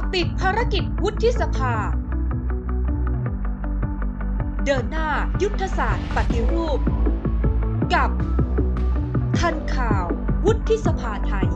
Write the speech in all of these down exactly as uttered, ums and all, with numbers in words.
ติดภารกิจวุฒิสภาเดินหน้ายุทธศาสตร์ปฏิรูปกับทันข่าววุฒิสภาไทย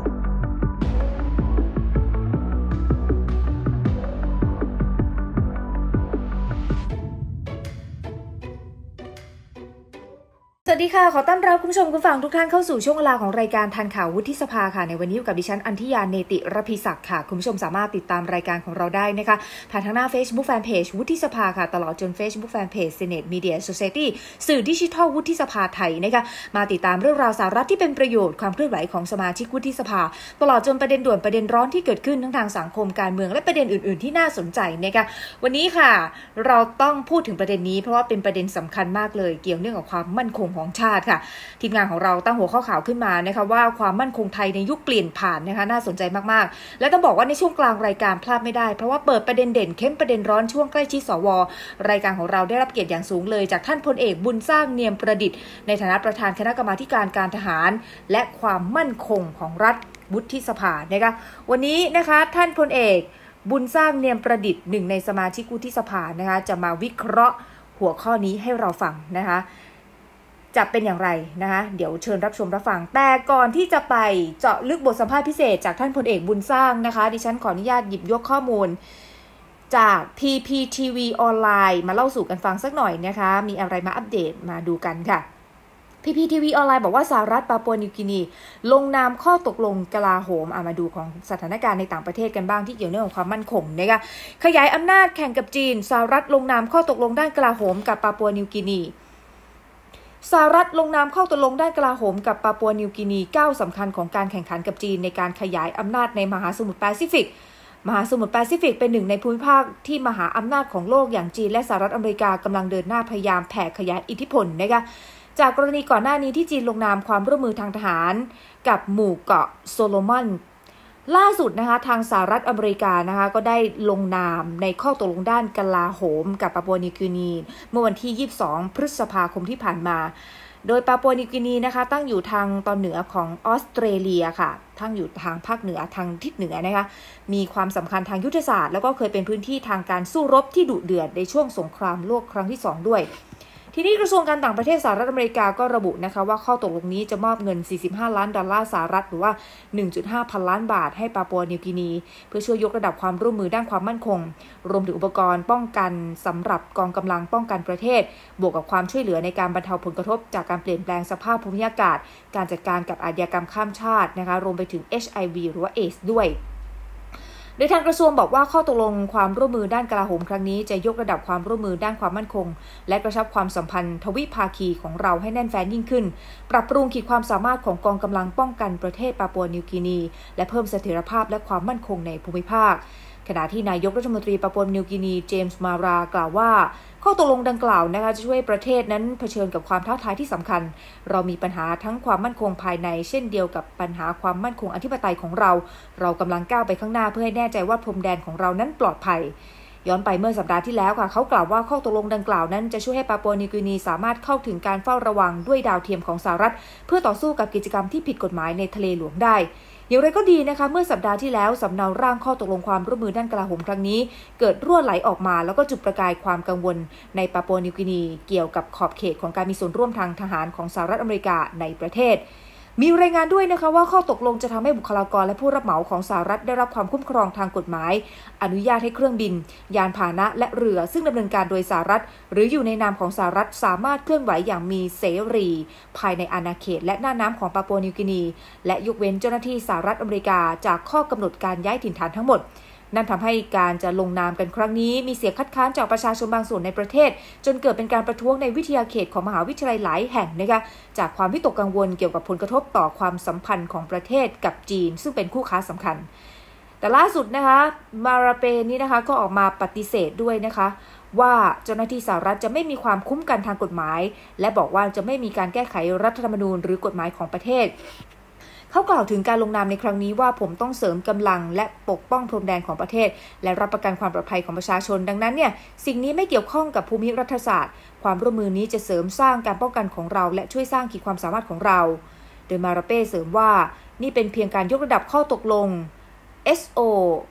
สวัสดีค่ะขอต้อนรับคุณผู้ชมคุณฟังทุกท่านเข้าสู่ช่วงเวลาของรายการทันข่าววุฒิสภาค่ะในวันนี้อยู่กับดิฉันอัญทิยาเนติรพิศักดิ์ค่ะคุณผู้ชมสามารถติดตามรายการของเราได้นะคะผ่านทางหน้า Facebook Fanpage วุฒิสภาค่ะตลอดจน Facebook Fanpage Senate Media Society สื่อดิจิทัลวุฒิสภาไทยนะคะมาติดตามเรื่องราวสาระที่เป็นประโยชน์ความเคลื่อนไหวของสมาชิกวุฒิสภาตลอดจนประเด็นด่วนประเด็นร้อนที่เกิดขึ้นทั้งทางสังคมการเมืองและประเด็นอื่นๆที่น่าสนใจนะคะวันนี้ค่ะเราต้องพูดถึงประเด็นนี้เพราะว่าเป็นประเด็นสำคัญมากเลยเกี่ยวเนื่องกับความมั่นคงของชาติค่ะทีมงานของเราตั้งหัวข้อข่าวขึ้นมานะคะว่าความมั่นคงไทยในยุคเปลี่ยนผ่านนะคะน่าสนใจมากๆและต้องบอกว่าในช่วงกลางรายการพลาดไม่ได้เพราะว่าเปิดประเด็นเด่นเข้มประเด็นร้อนช่วงใกล้ชิดสวรายการของเราได้รับเกียรติอย่างสูงเลยจากท่านพลเอกบุญสร้างเนียมประดิษฐ์ในฐานะประธานคณะกรรมาการการทหารและความมั่นคงของรัฐวุฒิสภานะคะวันนี้นะคะท่านพลเอกบุญสร้างเนียมประดิษฐ์หนึ่งในสมาชิกวุฒิสภานะคะจะมาวิเคราะห์หัวข้อนี้ให้เราฟังนะคะจะเป็นอย่างไรนะคะเดี๋ยวเชิญรับชมรับฟังแต่ก่อนที่จะไปเจาะลึกบทสัมภาษณ์พิเศษจากท่านพลเอกบุญสร้างนะคะดิฉันขออนุญาตหยิบยกข้อมูลจาก พี พี ที วี ออนไลน์มาเล่าสู่กันฟังสักหน่อยนะคะมีอะไรมาอัปเดตมาดูกันค่ะ พี พี ที วี ออนไลน์บอกว่าสหรัฐปาปัวนิวกินีลงนามข้อตกลงกลาโหมมาดูของสถานการณ์ในต่างประเทศกันบ้างที่เกี่ยวเนื่องกับความมั่นคงนะคะขยายอำนาจแข่งกับจีนสหรัฐลงนามข้อตกลงด้านกลาโหมกับปาปัวนิวกินีสหรัฐลงนามข้อตกลงด้านกลาโหมกับปาปัวนิวกินีก้าวสำคัญของการแข่งขันกับจีนในการขยายอำนาจในมหาสมุทรแปซิฟิกมหาสมุทรแปซิฟิกเป็นหนึ่งในภูมิภาคที่มหาอำนาจของโลกอย่างจีนและสหรัฐอเมริกากำลังเดินหน้าพยายามแผ่ขยายอิทธิพลนะคะจากกรณีก่อนหน้านี้ที่จีนลงนามความร่วมมือทางทหารกับหมู่เกาะโซโลมอนล่าสุดนะคะทางสหรัฐอเมริกานะคะก็ได้ลงนามในข้อตกลงด้านกลาโหมกับปาปัวนิวกินีเมื่อวันที่ยี่สิบสองพฤษภาคมที่ผ่านมาโดยปาปัวนิวกินีนะคะตั้งอยู่ทางตอนเหนือของออสเตรเลียค่ะตั้งอยู่ทางภาคเหนือทางทิศเหนือนะคะมีความสำคัญทางยุทธศาสตร์แล้วก็เคยเป็นพื้นที่ทางการสู้รบที่ดุเดือดในช่วงสงครามโลกครั้งที่สองด้วยทีนี้กระทรวงการต่างประเทศสหรัฐอเมริกาก็ระบุนะคะว่าข้อตกลงนี้จะมอบเงินสี่สิบห้าล้านดอลลาร์สหรัฐหรือว่า หนึ่งจุดห้า พันล้านบาทให้ปาปัวนิวกินีเพื่อช่วยยกระดับความร่วมมือด้านความมั่นคงรวมถึงอุปกรณ์ป้องกันสำหรับกองกำลังป้องกันประเทศบวกกับความช่วยเหลือในการบรรเทาผลกระทบจากการเปลี่ยนแปลงสภาพภูมิอากาศการจัดการกับอาชญากรรมข้ามชาตินะคะรวมไปถึง เอช ไอ วี หรือว่า เอดส์ ด้วยโดยทางกระทรวงบอกว่าข้อตกลงความร่วมมือด้านกลาโหมครั้งนี้จะยกระดับความร่วมมือด้านความมั่นคงและกระชับความสัมพันธ์ทวิภาคีของเราให้แน่นแฟ้นยิ่งขึ้นปรับปรุงขีดความสามารถของกองกำลังป้องกันประเทศปาปัวนิวกินีและเพิ่มเสถียรภาพและความมั่นคงในภูมิภาคขณะที่นายกรัฐมนตรีปาปัวนิวกินีเจมส์มารากล่าวว่าข้อตกลงดังกล่าวนะคะจะช่วยประเทศนั้นเผชิญกับความท้าทายที่สำคัญเรามีปัญหาทั้งความมั่นคงภายในเช่นเดียวกับปัญหาความมั่นคงอธิปไตยของเราเรากำลังก้าวไปข้างหน้าเพื่อให้แน่ใจว่าพรมแดนของเรานั้นปลอดภัยย้อนไปเมื่อสัปดาห์ที่แล้วค่ะเขากล่าวว่าข้อตกลงดังกล่าวนั้นจะช่วยให้ปาปัวนิวกินีสามารถเข้าถึงการเฝ้าระวังด้วยดาวเทียมของสหรัฐเพื่อต่อสู้กับกิจกรรมที่ผิดกฎหมายในทะเลหลวงได้อย่างไรก็ดีนะคะเมื่อสัปดาห์ที่แล้วสำเนาร่างข้อตกลงความร่วมมือด้านกลาโหมครั้งนี้เกิดรั่วไหลออกมาแล้วก็จุดประกายความกังวลในปาปัวนิวกินีเกี่ยวกับขอบเขตของการมีส่วนร่วมทางทหารของสหรัฐอเมริกาในประเทศมีรายงานด้วยนะคะว่าข้อตกลงจะทำให้บุคลากรและผู้รับเหมาของสหรัฐได้รับความคุ้มครองทางกฎหมายอนุญาตให้เครื่องบินยานพาหนะและเรือซึ่งดำเนินการโดยสหรัฐหรืออยู่ในนามของสหรัฐสามารถเคลื่อนไหวอย่างมีเสรีภายในอาณาเขตและหน้าน้ำของปาปัวนิวกินีและยกเว้นเจ้าหน้าที่สหรัฐอเมริกาจากข้อกำหนดการย้ายถิ่นฐานทั้งหมดนั่นทำให้การจะลงนามกันครั้งนี้มีเสียงคัดค้านจากประชาชนบางส่วนในประเทศจนเกิดเป็นการประท้วงในวิทยาเขตของมหาวิทยาลัยหลายแห่งนะคะจากความวิตกกังวลเกี่ยวกับผลกระทบต่อความสัมพันธ์ของประเทศกับจีนซึ่งเป็นคู่ค้าสำคัญแต่ล่าสุดนะคะมาราเปนี้นะคะก็ออกมาปฏิเสธด้วยนะคะว่าเจ้าหน้าที่สหรัฐจะไม่มีความคุ้มกันทางกฎหมายและบอกว่าจะไม่มีการแก้ไขรัฐธรรมนูญหรือกฎหมายของประเทศเขากล่าวถึงการลงนามในครั้งนี้ว่าผมต้องเสริมกำลังและปกป้องพรมแดนของประเทศและรับประกันความปลอดภัยของประชาชนดังนั้นเนี่ยสิ่งนี้ไม่เกี่ยวข้องกับภูมิรัฐศาสตร์ความร่วมมือนี้จะเสริมสร้างการป้องกันของเราและช่วยสร้างขีดความสามารถของเราโดยมาราเป้เสริมว่านี่เป็นเพียงการยกระดับข้อตกลง เอส โอ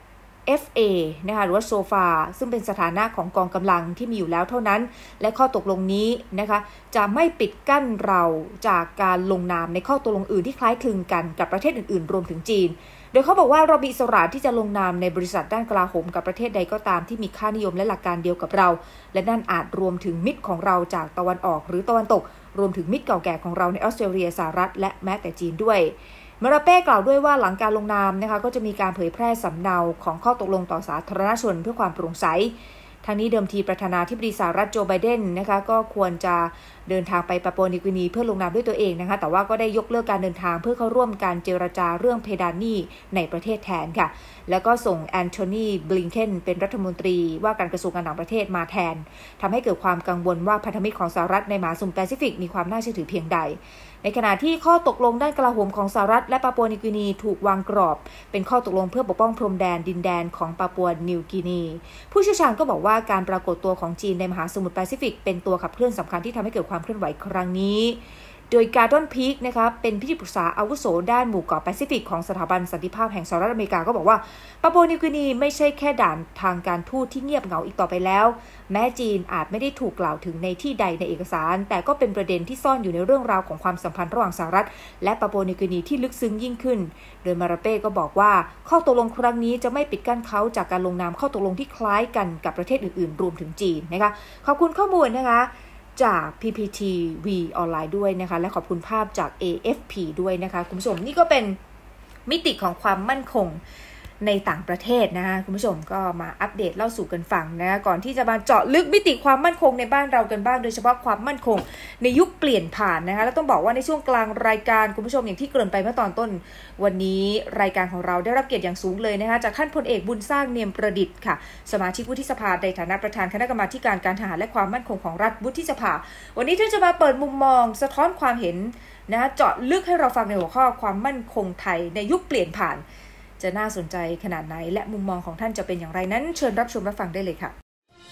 เอฟ เอ นะคะหรือว่าโซฟาซึ่งเป็นสถานะของกองกำลังที่มีอยู่แล้วเท่านั้นและข้อตกลงนี้นะคะจะไม่ปิดกั้นเราจากการลงนามในข้อตกลงอื่นที่คล้ายคลึงกันกับประเทศอื่นๆรวมถึงจีนโดยเขาบอกว่าเรามีอิสระที่จะลงนามในบริษัทด้านกลาโหมกับประเทศใดก็ตามที่มีค่านิยมและหลักการเดียวกับเราและนั่นอาจรวมถึงมิตรของเราจากตะวันออกหรือตะวันตกรวมถึงมิตรเก่าแก่ของเราในออสเตรเลียสหรัฐและแม้แต่จีนด้วยมาราเป้กล่าวด้วยว่าหลังการลงนามนะคะก็จะมีการเผยแพร่สำเนาของข้อตกลงต่อสาธารณชนเพื่อความโปร่งใสทางนี้เดิมทีประธานาธิบดีสหรัฐโจไบเดนนะคะก็ควรจะเดินทางไปปาปัวนิวกินีเพื่อลงนามด้วยตัวเองนะคะแต่ว่าก็ได้ยกเลิกการเดินทางเพื่อเข้าร่วมการเจรจาเรื่องเพดานหนี้ในประเทศแทนค่ะแล้วก็ส่งแอนโทนีบลิงเคนเป็นรัฐมนตรีว่าการกระทรวงการต่างประเทศมาแทนทำให้เกิดความกังวลว่าพันธมิตรของสหรัฐในมหาสมุทรแปซิฟิกมีความน่าเชื่อถือเพียงใดในขณะที่ข้อตกลงด้านกลาโหมของสหรัฐและปาปัวนิวกินีถูกวางกรอบเป็นข้อตกลงเพื่อปกป้องพรมแดนดินแดนของปาปัวนิวกินีผู้เชี่ยวชาญก็บอกว่าการปรากฏตัวของจีนในมหาสมุทรแปซิฟิกเป็นตัวขับเคลื่อนสำคัญที่ทำให้เกิดความเคลื่อนไหวครั้งนี้โดยการ์ดอนพีคนะคะเป็นผู้ปรึกษาอาวุโสด้านหมู่เกาะแปซิฟิกของสถาบันสันติภาพแห่งสหรัฐอเมริกาก็บอกว่าปาปัวนิวกินีไม่ใช่แค่ด่านทางการทูตที่เงียบเหงาอีกต่อไปแล้วแม้จีนอาจไม่ได้ถูกกล่าวถึงในที่ใดในเอกสารแต่ก็เป็นประเด็นที่ซ่อนอยู่ในเรื่องราวของความสัมพันธ์ระหว่างสหรัฐและปาปัวนิวกินีที่ลึกซึ้งยิ่งขึ้นโดยมาราเป้ก็บอกว่าข้อตกลงครั้งนี้จะไม่ปิดกั้นเขาจากการลงนามข้อตกลงที่คล้ายกันกับประเทศอื่นๆรวมถึงจีนนะคะขอบคุณข้อมูลนะคะจาก พี พี ที วี ออนไลน์ด้วยนะคะและขอบคุณภาพจาก เอ เอฟ พี ด้วยนะคะคุณผู้ชมนี่ก็เป็นมิติของความมั่นคงในต่างประเทศนะคะคุณผู้ชมก็มาอัปเดตเล่าสู่กันฟังนะก่อนที่จะมาเจาะลึกมิติความมั่นคงในบ้านเรากันบ้างโดยเฉพาะความมั่นคงในยุคเปลี่ยนผ่านนะคะแล้วต้องบอกว่าในช่วงกลางรายการคุณผู้ชมอย่างที่เกริ่นไปเมื่อตอนต้นวันนี้รายการของเราได้รับเกียรติอย่างสูงเลยนะคะจากท่านพลเอกบุญสร้างเนียมประดิษฐ์ค่ะสมาชิกวุฒิสภาในฐานะประธานคณะกรรมาการการทหารและความมั่นคงของรัฐวุฒิสภาวันนี้ท่านจะมาเปิดมุมมองสะท้อนความเห็นนะเจาะลึกให้เราฟังในหัวข้อความมั่นคงไทยในยุคเปลี่ยนผ่านจะน่าสนใจขนาดไหนและมุมมองของท่านจะเป็นอย่างไรนั้นเชิญรับชมรับฟังได้เลยค่ะ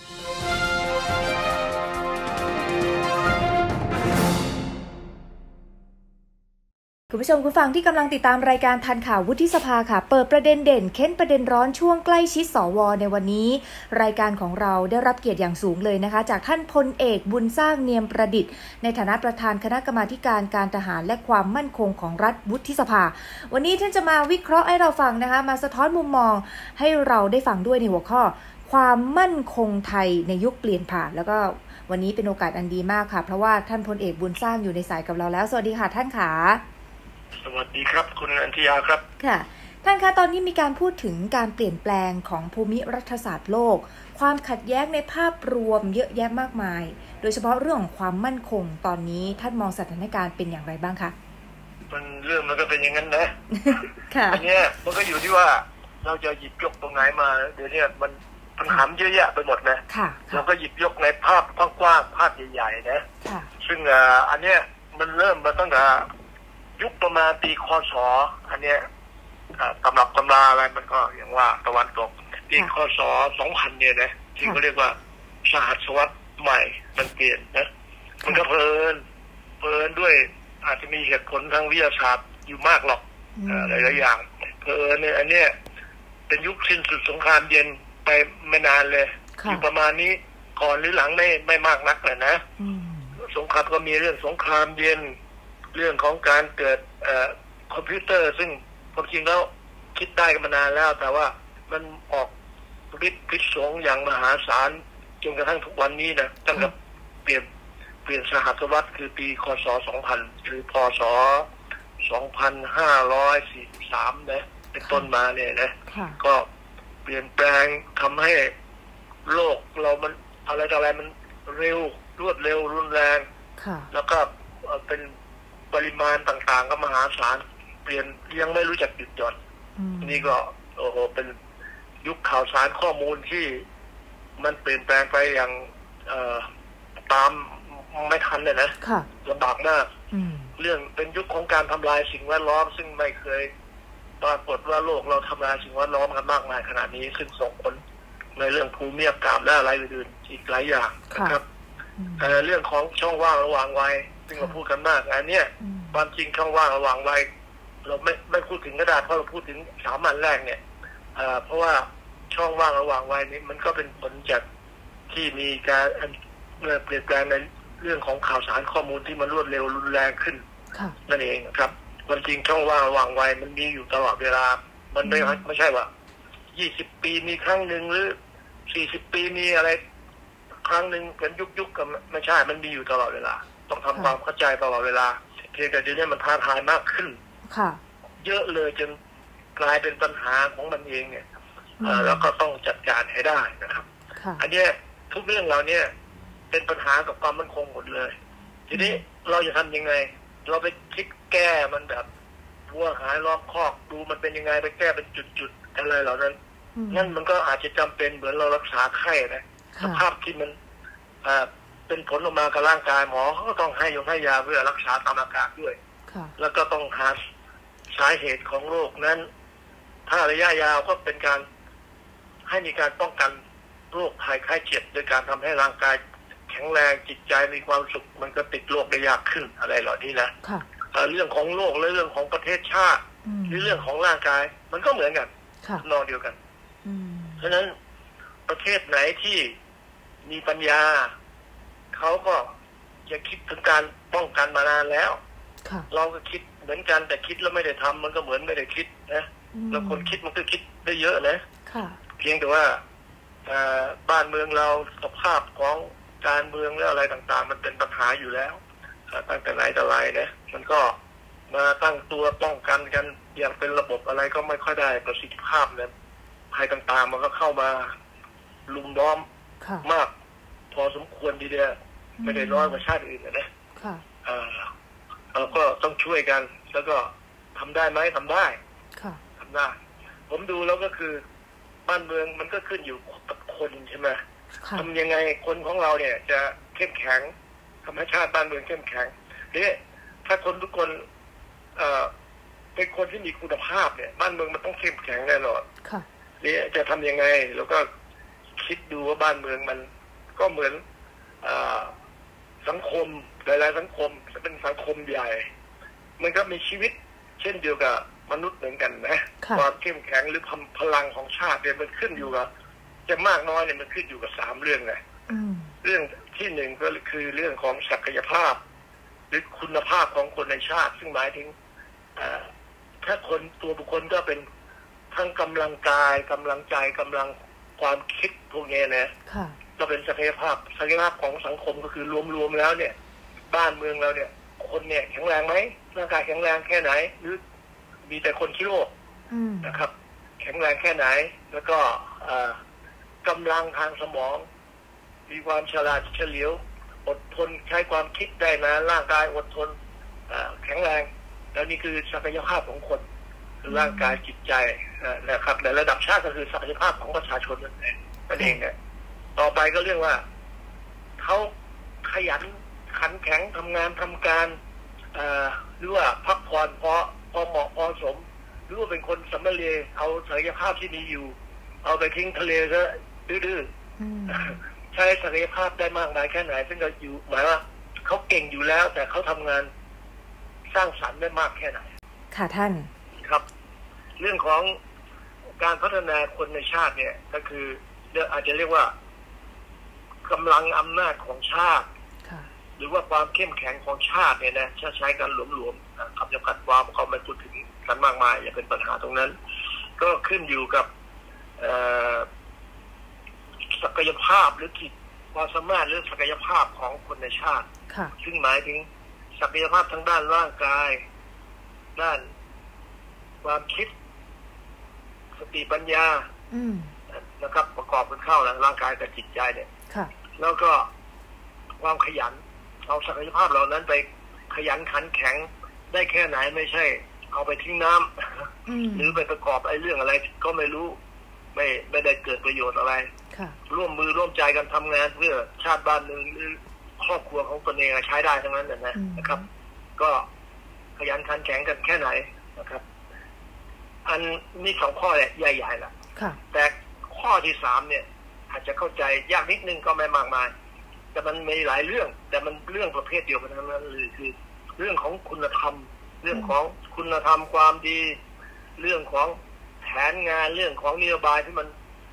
คุณผู้ชมคุณฟังที่กำลังติดตามรายการทันข่าววุฒิสภาค่ะเปิดประเด็นเด่นเค้นประเด็นร้อนช่วงใกล้ชิดสวในวันนี้รายการของเราได้รับเกียรติอย่างสูงเลยนะคะจากท่านพลเอกบุญสร้างเนียมประดิษฐ์ในฐานะประธานคณะกรรมาการการทหารและความมั่นคงของรัฐวุฒิสภาวันนี้ท่านจะมาวิเคราะห์ให้เราฟังนะคะมาสะท้อนมุมมองให้เราได้ฟังด้วยในหัวข้อความมั่นคงไทยในยุคเปลี่ยนผ่านแล้วก็วันนี้เป็นโอกาสอันดีมากค่ะเพราะว่าท่านพลเอกบุญสร้างอยู่ในสายกับเราแล้วสวัสดีค่ะท่านขาสวัสดีครับคุณอัญชยาครับค่ะท่านคะตอนนี้มีการพูดถึงการเปลี่ยนแปลงของภูมิรัฐศาสตร์โลกความขัดแย้งในภาพรวมเยอะแยะมากมายโดยเฉพาะเรื่องของความมั่นคงตอนนี้ท่านมองสถานการณ์เป็นอย่างไรบ้างคะมันเรื่องมันก็เป็นอย่างนั้นนะค่ะอันนี้มันก็อยู่ที่ว่าเราจะหยิบยกตรงไหนมาเดี๋ยวนี้มันปัญหาเยอะแยะไปหมดนะเราก็หยิบยกในภาพกว้างๆภาพใหญ่ๆนะซึ่งอันเนี้ยมันเริ่มมาตั้งแต่ยุคประมาณปีคศอันเนี้ยตำรับตำราอะไรมันก็อย่างว่าตะวันตกปีคศสองพันเนี่ยนะที่เขาเรียกว่าสหัสวรรษใหม่มันเปลี่ยนนะมันก็เพลินเพลินด้วยอาจจะมีเหตุผลทางวิทยาศาสตร์อยู่มากหรอกหลายๆอย่างเพลินเนี่ยอันเนี้ยเป็นยุคสิ้นสุดสงครามเย็นไปไม่นานเลยอยู่ประมาณนี้ก่อนหรือหลังไม่ไม่มากนักเลยนะสงครามก็มีเรื่องสงครามเย็นเรื่องของการเกิดคอมพิวเตอร์ซึ่งความจริงแล้วคิดได้กันมานานแล้วแต่ว่ามันออกฤทธิ์พิษสงอย่างมหาศาลจนกระทั่งทุกวันนี้นะตั้งแต่เปลี่ยนเปลี่ยนสหัสวรรษคือปีคศสองพันหรือพศสองพันห้าร้อยสี่สิบสามนะเป็นต้นมาเนี่ยนะก็เปลี่ยนแปลงทำให้โลกเรามันอะไรต่ออะไรมันเร็วรวดเร็วรุนแรงแล้วก็เป็นปริมาณต่างๆก็มหาศาลเปลี่ยนยังไม่รู้จักหยุดหย่อนนี่ก็โอ้โหเป็นยุคข่าวสารข้อมูลที่มันเปลี่ยนแปลงไปอย่างตามไม่ทันเลยนะลำบากมากเรื่องเป็นยุคของการทำลายสิ่งแวดล้อมซึ่งไม่เคยปรากฏว่าโลกเราทำลายสิ่งแวดล้อมกันมากมายขนาดนี้ซึ่งส่งผลในเรื่องภูมิอากาศและอะไรอื่นๆอีกหลายอย่างนะครับเรื่องของช่องว่างระหว่างวัยซึ่งเราพูดกันมากอันนี้ความจริงช่องว่างระหว่างวัยเราไม่ไม่พูดถึงกระดาษเพราะเราพูดถึงสามอันแรกเนี่ยเพราะว่าช่องว่างระหว่างวัยนี้มันก็เป็นผลจากที่มีการเปลี่ยนแปลงในเรื่องของข่าวสารข้อมูลที่มันรวดเร็วรุนแรงขึ้นนั่นเองนะครับความจริงช่องว่างระหว่างวัยมันมีอยู่ตลอดเวลามันไม่ไม่ใช่ว่ายี่สิบปีมีครั้งหนึ่งหรือสี่สิบปีมีอะไรครั้งหนึ่งเป็นยุคยุคก็ไม่ใช่มันมีอยู่ตลอดเวลาต้องทำความเข้าใจตลอดเวลาเพียงแต่เดี๋ยวนี้มันท้าทายมากขึ้นเยอะเลยจนกลายเป็นปัญหาของมันเองเนี่ยแล้วก็ต้องจัดการให้ได้นะครับอันนี้ทุกเรื่องเราเนี่ยเป็นปัญหากับความมั่นคงหมดเลยทีนี้เราจะทำยังไงเราไปคิดแก้มันแบบวัวหายล้อมคอกดูมันเป็นยังไงไปแก้เป็นจุดๆอะไรเหล่านั้นนั่นมันก็อาจจะจำเป็นเหมือนเรารักษาไข้นะสภาพที่มันเป็นผลออกมากับร่างกายหมอเขาก็ต้องให้ยาให้ยาเพื่อรักษาตามอาการด้วยแล้วก็ต้องหาสาเหตุของโรคนั้นถ้าระยะยาวก็เป็นการให้มีการป้องกันโรคภัยไข้เจ็บโดยการทำให้ร่างกายแข็งแรงจิตใจมีความสุขมันก็ติดโรคได้ยากขึ้นอะไรเหล่านี้นะเรื่องของโลกและเรื่องของประเทศชาติหรือเรื่องของร่างกายมันก็เหมือนกันนองเดียวกันเพราะฉะนั้นประเทศไหนที่มีปัญญาเขาก็จะคิดถึงการป้องกันมานานแล้วเราก็คิดเหมือนกันแต่คิดแล้วไม่ได้ทำมันก็เหมือนไม่ได้คิดนะแล้วคนคิดมันก็คิดได้เยอะนะเพียงแต่ว่าบ้านเมืองเราสภาพของการเมืองและอะไรต่างๆมันเป็นปัญหาอยู่แล้วตั้งแต่ไหนแต่ไรนะมันก็มาตั้งตัวป้องกันกันอย่างเป็นระบบอะไรก็ไม่ค่อยได้ประสิทธิภาพนะภัยต่างๆมันก็เข้ามาลุมล้อมมากพอสมควรทีเดียวไม่ได้น้อยกว่าชาติอื่นนะเราก็ต้องช่วยกันแล้วก็ทำได้ไหมทำได้ทำได้ผมดูแล้วก็คือบ้านเมืองมันก็ขึ้นอยู่กับคนใช่ไหมทำยังไงคนของเราเนี่ยจะเข้มแข็งธรรมชาติบ้านเมืองเข้มแข็งนี่ถ้าคนทุกคนเอ่อเป็นคนที่มีคุณภาพเนี่ยบ้านเมืองมันต้องเข้มแข็งแน่นอนนี่จะทำยังไงแล้วก็คิดดูว่าบ้านเมืองมันก็เหมือนสังคมหลายๆสังคมจะเป็นสังคมใหญ่มันก็มีชีวิตเช่นเดียวกับมนุษย์เหมือนกันนะความเข้มแข็งหรือพลังของชาติเนี่ยมันขึ้นอยู่กับจะมากน้อยเนี่ยมันขึ้นอยู่กับสามเรื่องไงเรื่องที่หนึ่งก็คือเรื่องของศักยภาพหรือคุณภาพของคนในชาติซึ่งหมายถึงถ้าคนตัวบุคคลก็เป็นทั้งกำลังกายกำลังใจกำลังความคิดพวกนี้นะก็เป็นศักยภาพศักยภาพของสังคมก็คือรวมๆแล้วเนี่ยบ้านเมืองเราเนี่ยคนเนี่ยแข็งแรงไหมร่างกายแข็งแรงแค่ไหนหรือมีแต่คนขี้โรคนะครับแข็งแรงแค่ไหนแล้วก็กำลังทางสมองมีความฉลาดเฉลียวอดทนใช้ความคิดได้นะร่างกายอดทนแข็งแรงแล้วนี่คือศักยภาพของคนร่างกายจิตใจนะครับในระดับชาติก็คือศักยภาพของประชาชนนั่นเองนั่นเองเนี่ยต่อไปก็เรื่องว่าเขาขยันขันแข็งทำงานทำการหรือว่าพักผ่อนพอพอเหมาะพอสมหรือว่าเป็นคนสำเร็จเอาศักยภาพที่มีอยู่เอาไปทิ้งทะเลซะดื้อๆใช้ศักยภาพได้มากน้อยแค่ไหนซึ่งก็อยู่หมายว่าเขาเก่งอยู่แล้วแต่เขาทำงานสร้างสรรค์ได้มากแค่ไหนค่ะท่านครับเรื่องของการพัฒนาคนในชาติเนี่ยก็คืออาจจะเรียกว่ากำลังอำนาจของชาติหรือว่าความเข้มแข็งของชาติเนี่ยนะถ้าใช้กันหลวมๆคำจำกัดความเขาไม่พูดถึงกันมากมายอย่าเป็นปัญหาตรงนั้นก็ขึ้นอยู่กับศักยภาพหรือขีดความสามารถหรือศักยภาพของคนในชาติซึ่งหมายถึงศักยภาพทั้งด้านร่างกายด้านความคิดสติปัญญานะครับประกอบกันเข้าแล้วร่างกายกับจิตใจเนี่ยแล้วก็ความขยันเอาศักยภาพเหล่านั้นไปขยันขันแข็งได้แค่ไหนไม่ใช่เอาไปทิ้งน้ำหรือไปประกอบไอ้เรื่องอะไรก็ไม่รู้ไม่ไม่ได้เกิดประโยชน์อะไรร่วมมือร่วมใจกันทำงานเพื่อชาติบ้านเมืองหรือครอบครัวของตนเองใช้ได้ทั้งนั้นนะนะครับ ก็ขยันขันแข็งกันแค่ไหนนะครับอันนี้สองข้อเนี่ยใหญ่ๆแหละแต่ข้อที่สามเนี่ยอาจจะเข้าใจยากนิดนึงก็ไม่มากมายแต่มันมีหลายเรื่องแต่มันเรื่องประเภทเดียวกันทั้งนั้นเลยคือเรื่องของคุณธรรมเรื่องของคุณธรรมความดีเรื่องของแผนงานเรื่องของนโยบายที่มัน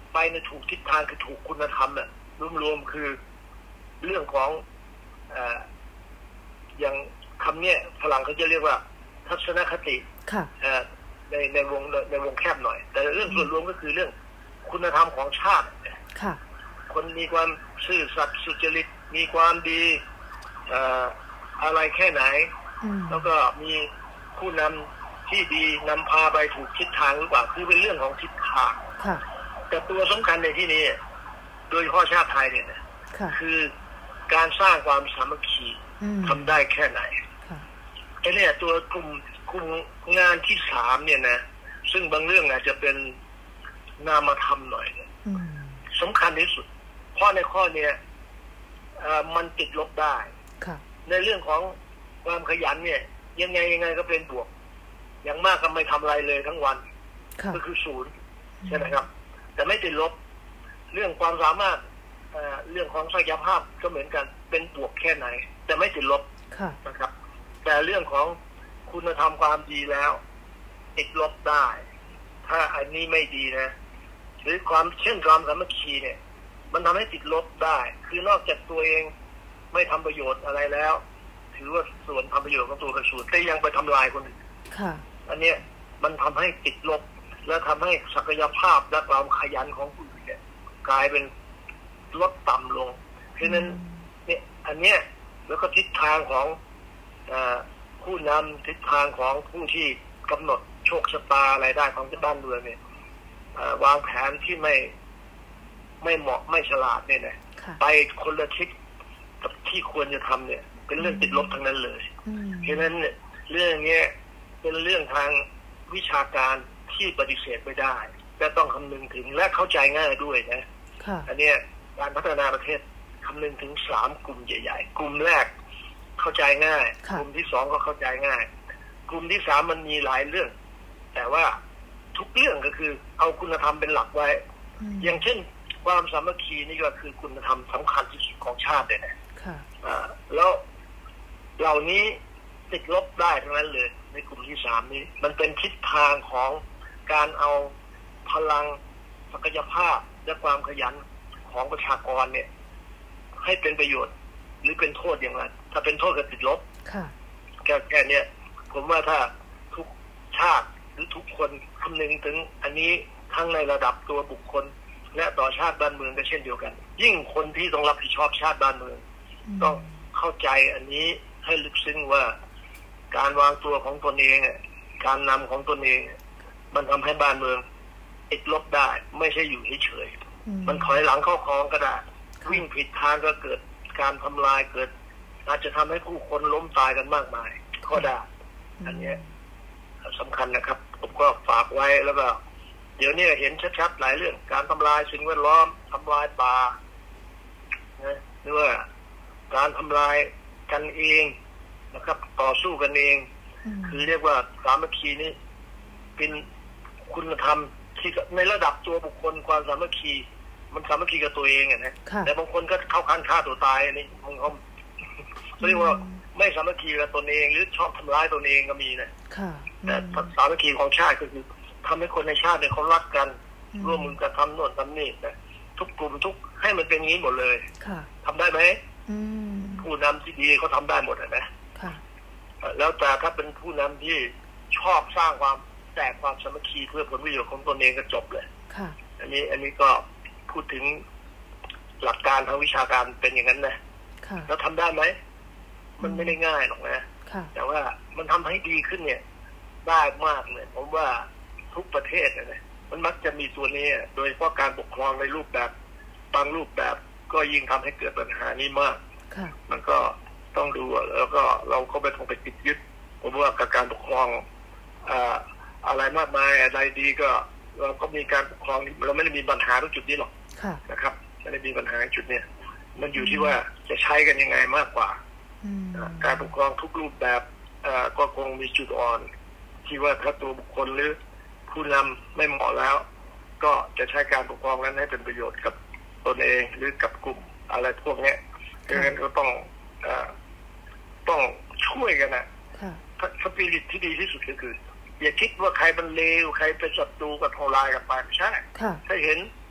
ไปในถูกทิศทางคือถูกคุณธรรมเนี่ยรวมๆคือเรื่องของอ่าอย่างคำเนี้ยฝรั่งเขาจะเรียกว่าทัศนคติในในวงในวงแคบหน่อยแต่เรื่องส่วนรวมก็คือเรื่องคุณธรรมของชาติคนมีความซื่อสัตย์สุจริตมีความดีอะไรแค่ไหนแล้วก็มีผู้นำที่ดีนำพาไปถูกทิศทางหรือเปล่าคือเป็นเรื่องของทิศทางแต่ตัวสำคัญในที่นี้โดยเฉพาะชาติไทยเนี่ยคือการสร้างความสามัคคีทำได้แค่ไหนไอ้เนี่ยตัวกลุ่มกลุ่มงานที่สามเนี่ยนะซึ่งบางเรื่องอาจจะเป็นนามธรรมหน่อยเนี่ยสำคัญที่สุดเพราะในข้อเนี้ยมันติดลบได้ในเรื่องของความขยันเนี่ยยังไงยังไงก็เป็นบวกอย่างมากก็ไม่ทำอะไรเลยทั้งวันก็คือศูนย์ใช่ไหมครับแต่ไม่ติดลบเรื่องความสามารถเรื่องของศักยภาพก็เหมือนกันเป็นบวกแค่ไหนแต่ไม่ติดลบนะครับแต่เรื่องของคุณธรรมความดีแล้วติดลบได้ถ้าอันนี้ไม่ดีนะหรือความเช่นความสามัคคีเนี่ยมันทำให้ติดลบได้คือนอกจากตัวเองไม่ทำประโยชน์อะไรแล้วถือว่าส่วนทำประโยชน์ของตัวกระสุนแต่ยังไปทำลายคนอื่นอันเนี้ยมันทำให้ติดลบและทำให้ศักยภาพและความขยันของผู้อื่นเนี่ยกลายเป็นลดต่ำลงเพราะนั้นเนี่ยอันเนี้ยแล้วก็ทิศทางของผู้นำทิศทางของผู้ที่กำหนดโชคชะตารายได้ของบ้านเมืองเนี่ยวางแผนที่ไม่ไม่เหมาะไม่ฉลาดเนี่ยนะไปคนละทิศกับที่ควรจะทำเนี่ยเป็นเรื่องติดลบทั้งนั้นเลยเพราะนั้นเนี่ยเรื่องนี้เป็นเรื่องทางวิชาการที่ปฏิเสธไม่ได้และต้องคำนึงถึงและเข้าใจง่ายด้วยนะอันนี้การพัฒนาประเทศคำนึงถึงสามกลุ่มใหญ่ๆกลุ่มแรกเข้าใจง่ายกลุ่มที่สองก็เข้าใจง่ายกลุ่มที่สามมันมีหลายเรื่องแต่ว่าทุกเรื่องก็คือเอาคุณธรรมเป็นหลักไว้อย่างเช่นความสามัคคีนี่ก็คือคุณธรรมสำคัญที่สุดของชาติเลยนะแล้วเหล่านี้ติดลบได้ทั้งนั้นเลยในกลุ่มที่สามนี้มันเป็นทิศทางของการเอาพลังศักยภาพและความขยันของประชากรเนี่ยให้เป็นประโยชน์หรือเป็นโทษอย่างไรถ้าเป็นโทษก็ติดลบแค่แค่นี้ผมว่าถ้าทุกชาติหรือทุกคนคำนึงถึงอันนี้ทั้งในระดับตัวบุคคลและต่อชาติบ้านเมืองก็เช่นเดียวกันยิ่งคนที่ต้องรับผิดชอบชาติบ้านเมืองต้องเข้าใจอันนี้ให้ลึกซึ้งว่าการวางตัวของตนเองการนำของตนเองมันทำให้บ้านเมืองติดลบได้ไม่ใช่อยู่เฉยๆมันถอยหลังเข้าคลองก็ได้วิ่งผิดทางก็เกิดการทำลายเกิดอาจจะทำให้ผู้คนล้มตายกันมากมายก็ได้อันนี้สำคัญนะครับผมก็ฝากไว้แล้วก็เดี๋ยวนี้เห็นชัดๆหลายเรื่องการทำลายสิ่งแวดล้อมทำลายป่านะหรือว่าการทำลายกันเองนะครับต่อสู้กันเองคือเรียกว่าสามัคคีนี้เป็นคุณธรรมที่ในระดับตัวบุคคลความสามัคคีมันสามัคคีกับตัวเองอ่ะนะแต่บางคนก็เข้าคันฆ่าตัวตายนี่มันเขาเรียกว่าไม่สามัคคีกับตนเองหรือชอบทำร้ายตนเองก็มีนะแต่สามัคคีของชาติก็คือทำให้คนในชาติเนี่ยเขารักกันร่วมมือกันทำโน่นทำนี่นะทุกกลุ่มทุกให้มันเป็นงี้หมดเลยทำได้ไหมผู้นำที่ดีเขาทาได้หมดนะแล้วแต่ถ้าเป็นผู้นำที่ชอบสร้างความแตกความสามัคคีเพื่อผลประโยชน์ของตนเองก็จบเลยอันนี้อันนี้ก็พูดถึงหลักการทางวิชาการเป็นอย่างนั้นนะแล้วทำได้ไหมมันไม่ได้ง่ายหรอกนะแต่ว่ามันทำให้ดีขึ้นเนี่ยได้มากเลยผมว่าทุกประเทศนะมันมักจะมีตัวนี้โดยเฉพาะการปกครองในรูปแบบบางรูปแบบก็ยิ่งทำให้เกิดปัญหานี้มากมันก็ต้องดูแล้วก็เราก็ไม่ต้องไปติดยึดผมว่าการปกครองอะไรมากมายอะไรดีก็เราก็มีการปกครองเราไม่ได้มีปัญหาตรงจุดนี้หรอกนะครับไม่ได้มีปัญหาจุดเนี้ยมันอยู่ที่ว่าจะใช้กันยังไงมากกว่าการปกครองทุกรูปแบบก็คงมีจุดอ่อนที่ว่าถ้าตัวบุคคลหรือผู้นำไม่เหมาะแล้วก็จะใช้การปกครองนั้นให้เป็นประโยชน์กับตนเองหรือกับกลุ่มอะไรพวกนี้ดังนั้นก็ต้องต้องช่วยกันนะสปิริตที่ดีที่สุดก็คืออย่าคิดว่าใครมันเลวใครเป็นศัตรูกับทำลายกันไปไม่ใช่ถ้าเห็น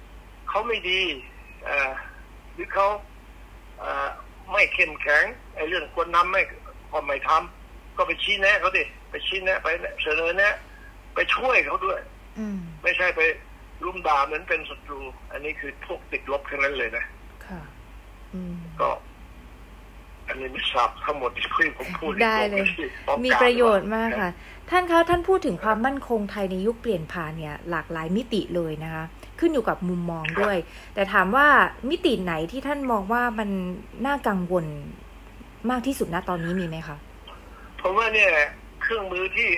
เขาไม่ดีอ่าหรือเขาอ่าไม่เข้มแข็งไอ้เรื่องควรทำไม่พอไม่ทำก็ไปชี้แนะเขาดิไปชี้แนะไปเสนอแนะไปช่วยเขาด้วยไม่ใช่ไปรุมด่าเหมือนเป็นศัตรูอันนี้คือพวกติดลบทั้งนั้นเลยนะค่ะก็อันนี้ไม่ทราบทั้งหมดที่ผมพูดได้เลยมีประโยชน์มากค่ะท่านคะท่านพูดถึงความมั่นคงไทยในยุคเปลี่ยนผ่านเนี่ยหลากหลายมิติเลยนะคะขึ้นอยู่กับมุมมองด้วยแต่ถามว่ามิติไหนที่ท่านมองว่ามันน่ากังวลมากที่สุดณตอนนี้มีไหมคะผมว่าเนี่ยเครื่องมือที่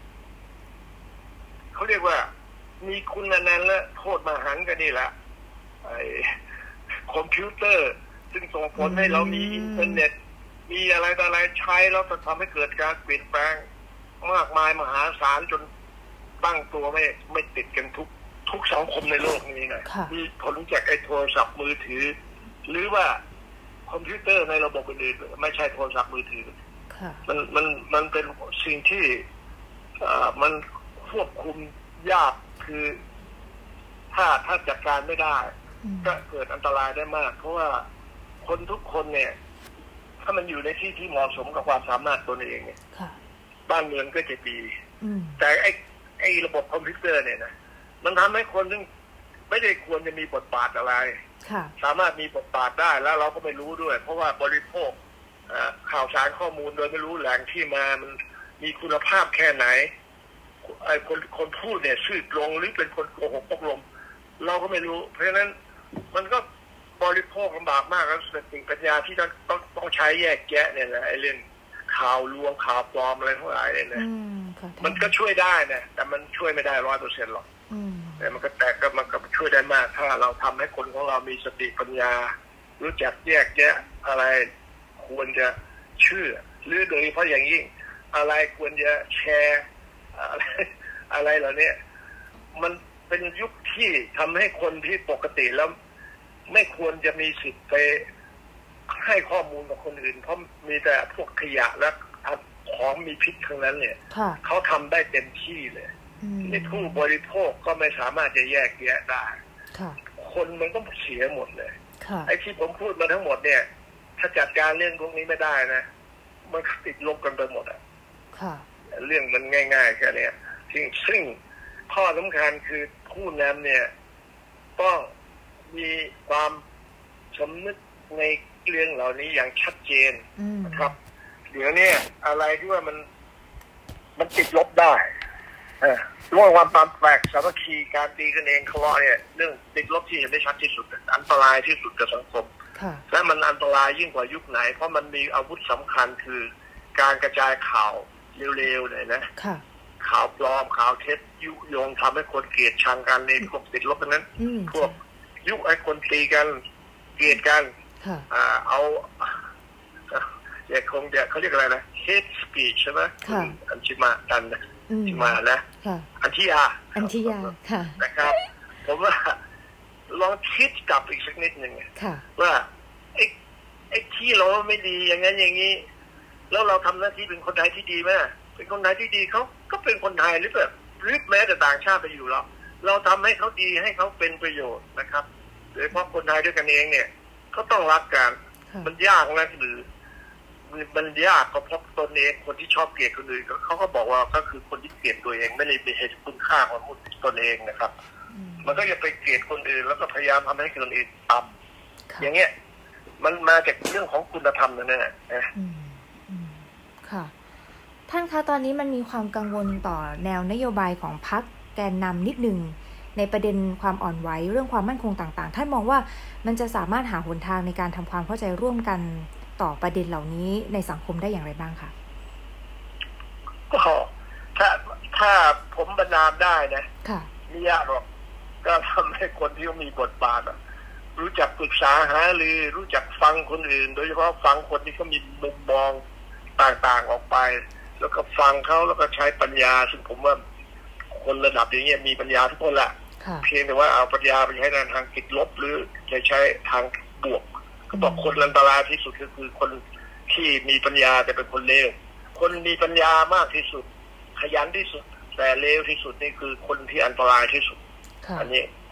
เขาเรียกว่ามีคุณอนันต์และโทษมหันต์กันนี่แหละไอ้คอมพิวเตอร์ซึ่งส่งผลให้เรามีอินเทอร์เน็ตมีอะไรต่ออะไรใช้แล้วจะทำให้เกิดการเปลี่ยนแปลงมากมายมหาศาลจนตั้งตัวไม่ไม่ติดกันทุกทุกสังคมในโลกนี้นะมีผลจากไอ้โทรศัพท์มือถือหรือว่าคอมพิวเตอร์ในระบบอื่นๆไม่ใช่โทรศัพท์มือถือมันมันมันเป็นสิ่งที่อ่ามันควบคุมยากคือถ้าถ้าจัดการไม่ได้ก็เกิดอันตรายได้มากเพราะว่าคนทุกคนเนี่ยถ้ามันอยู่ในที่ที่เหมาะสมกับความสามารถตนเองเนี่ยบ้านเมืองก็จะดีแต่ไอ้ไอ้ระบบคอมพิวเตอร์เนี่ยนะมันทำให้คนซึ่งไม่ได้ควรจะมีบทบาทอะไรสามารถมีบทบาทได้แล้วเราก็ไม่รู้ด้วยเพราะว่าบริโภคข่าวสารข้อมูลโดยไม่รู้แหล่งที่มามันมีคุณภาพแค่ไหนไอ้คนคนพูดเนี่ยซื่อตรงหรือเป็นคนโกหกปกลมเราก็ไม่รู้เพราะฉะนั้นมันก็บริโภคลำบากมากแล้วสติปัญญาที่ต้องต้องต้องใช้แยกแยะเนี่ยนะไอ้เรื่องข่าวลวงข่าวปลอมอะไรทั้งหลายเนี่ยนะมันก็ช่วยได้นะแต่มันช่วยไม่ได้ร้อยเปอร์เซ็นต์หรอกแต่มันก็แต่ก็มันก็ช่วยได้มากถ้าเราทำให้คนของเรามีสติปัญญารู้จักแยกแยะอะไรควรจะเชื่อหรือโดยเฉพาะอย่างยิ่งอะไรควรจะแชร์อะไรอะไรเหล่านี้มันเป็นยุคที่ทำให้คนที่ปกติแล้วไม่ควรจะมีสิทธิ์ไปให้ข้อมูลกับคนอื่นเพราะมีแต่พวกขยะและของมีพิษทั้งนั้นเนี่ยเขาทำได้เต็มที่เลยในผู้บริโภคก็ไม่สามารถจะแยกแยะได้คนมันต้องเสียหมดเลยไอ้ที่ผมพูดมาทั้งหมดเนี่ยถ้าจัดการเรื่องพวกนี้ไม่ได้นะมันติดลบกันไปหมดอ่ะเรื่องมันง่ายๆแค่นี้ซึ่งซึ่งข้อสำคัญคือผู้นำเนี่ยต้องมีความสำนึกในเรื่องเหล่านี้อย่างชัดเจนนะครับเดี๋ยวนี้อะไรที่ว่ามันมันติดลบได้เรื่องความความแปลกสามัคคีการตีกันเองทะเลาะเนี่ยเรื่องติดลบที่เห็นได้ชัดที่สุดอันตรายที่สุดกับสังคมและมันอันตรายยิ่งกว่ายุคไหนเพราะมันมีอาวุธสำคัญคือการกระจายข่าวเร็วๆเนี่ยนะข่าวปลอมข่าวเท็จยุยงทำให้คนเกลียดชังกันในพวกติดลบนั้นพวกยุให้คนตีกันเกลียดกันอ่าเอาเนี่ยคงจะเขาเรียกอะไรนะ hate speech ใช่ไหมอันชิมากันนะชิมานะอันทิยาอันทิยาค่ะนะครับผมว่าลองคิดกลับอีกสักนิดหนึ่งว่าไอ้ไอ้ที่เราไม่ดีอย่างนั้นอย่างนี้แล้วเราทำหน้าที่เป็นคนไทยที่ดีไหมเป็นคนไทยที่ดีเขาก็เป็นคนไทยหรือแบบหรือแม้แต่ต่างชาติไปอยู่แล้วเราทำให้เขาดีให้เขาเป็นประโยชน์นะครับโดยเฉพาะคนไทยด้วยกันเองเนี่ยเขาต้องรักกันมันยากนะหรือมันยากก็เพราะตนเองคนที่ชอบเกลียดคนอื่นเขาก็บอกว่าก็คือคนที่เกลียดตัวเองไม่ได้ไปเห็นคุณค่าของตนเองนะครับมันก็จะไปเกลียดคนอื่นแล้วก็พยายามทำให้คนอื่นต่ำอย่างเงี้ยมันมาจากเรื่องของคุณธรรมนั่นแหละนะค่ะท่านคะตอนนี้มันมีความกังวลต่อแนวนโยบายของพรรคแกนนำนิดนึงในประเด็นความอ่อนไหวเรื่องความมั่นคงต่างๆท่านมองว่ามันจะสามารถหาหนทางในการทำความเข้าใจร่วมกันต่อประเด็นเหล่านี้ในสังคมได้อย่างไรบ้างคะก็ถ้าถ้าผมบรรณาได้นะไม่ยากหรอกก็ทำให้คนที่มีบทบาทรู้จักปรึกษาหารือรู้จักฟังคนอื่นโดยเฉพาะฟังคนที่เขามีมุมมองต่างๆออกไปแล้วก็ฟังเขาแล้วก็ใช้ปัญญาซึ่งผมว่าคนระดับอย่างเงี้ยมีปัญญาทุกคนแหละเพียงแต่ว่าเอาปัญญาไปใช้ในทางติดลบหรือจะใช้ทางบวกก็บอกคนอันตรายที่สุดก็คือคนที่มีปัญญาแต่เป็นคนเลวคนมีปัญญามากที่สุดขยันที่สุดแต่เลวที่สุดนี่คือคนที่อันตรายที่สุดอันนี้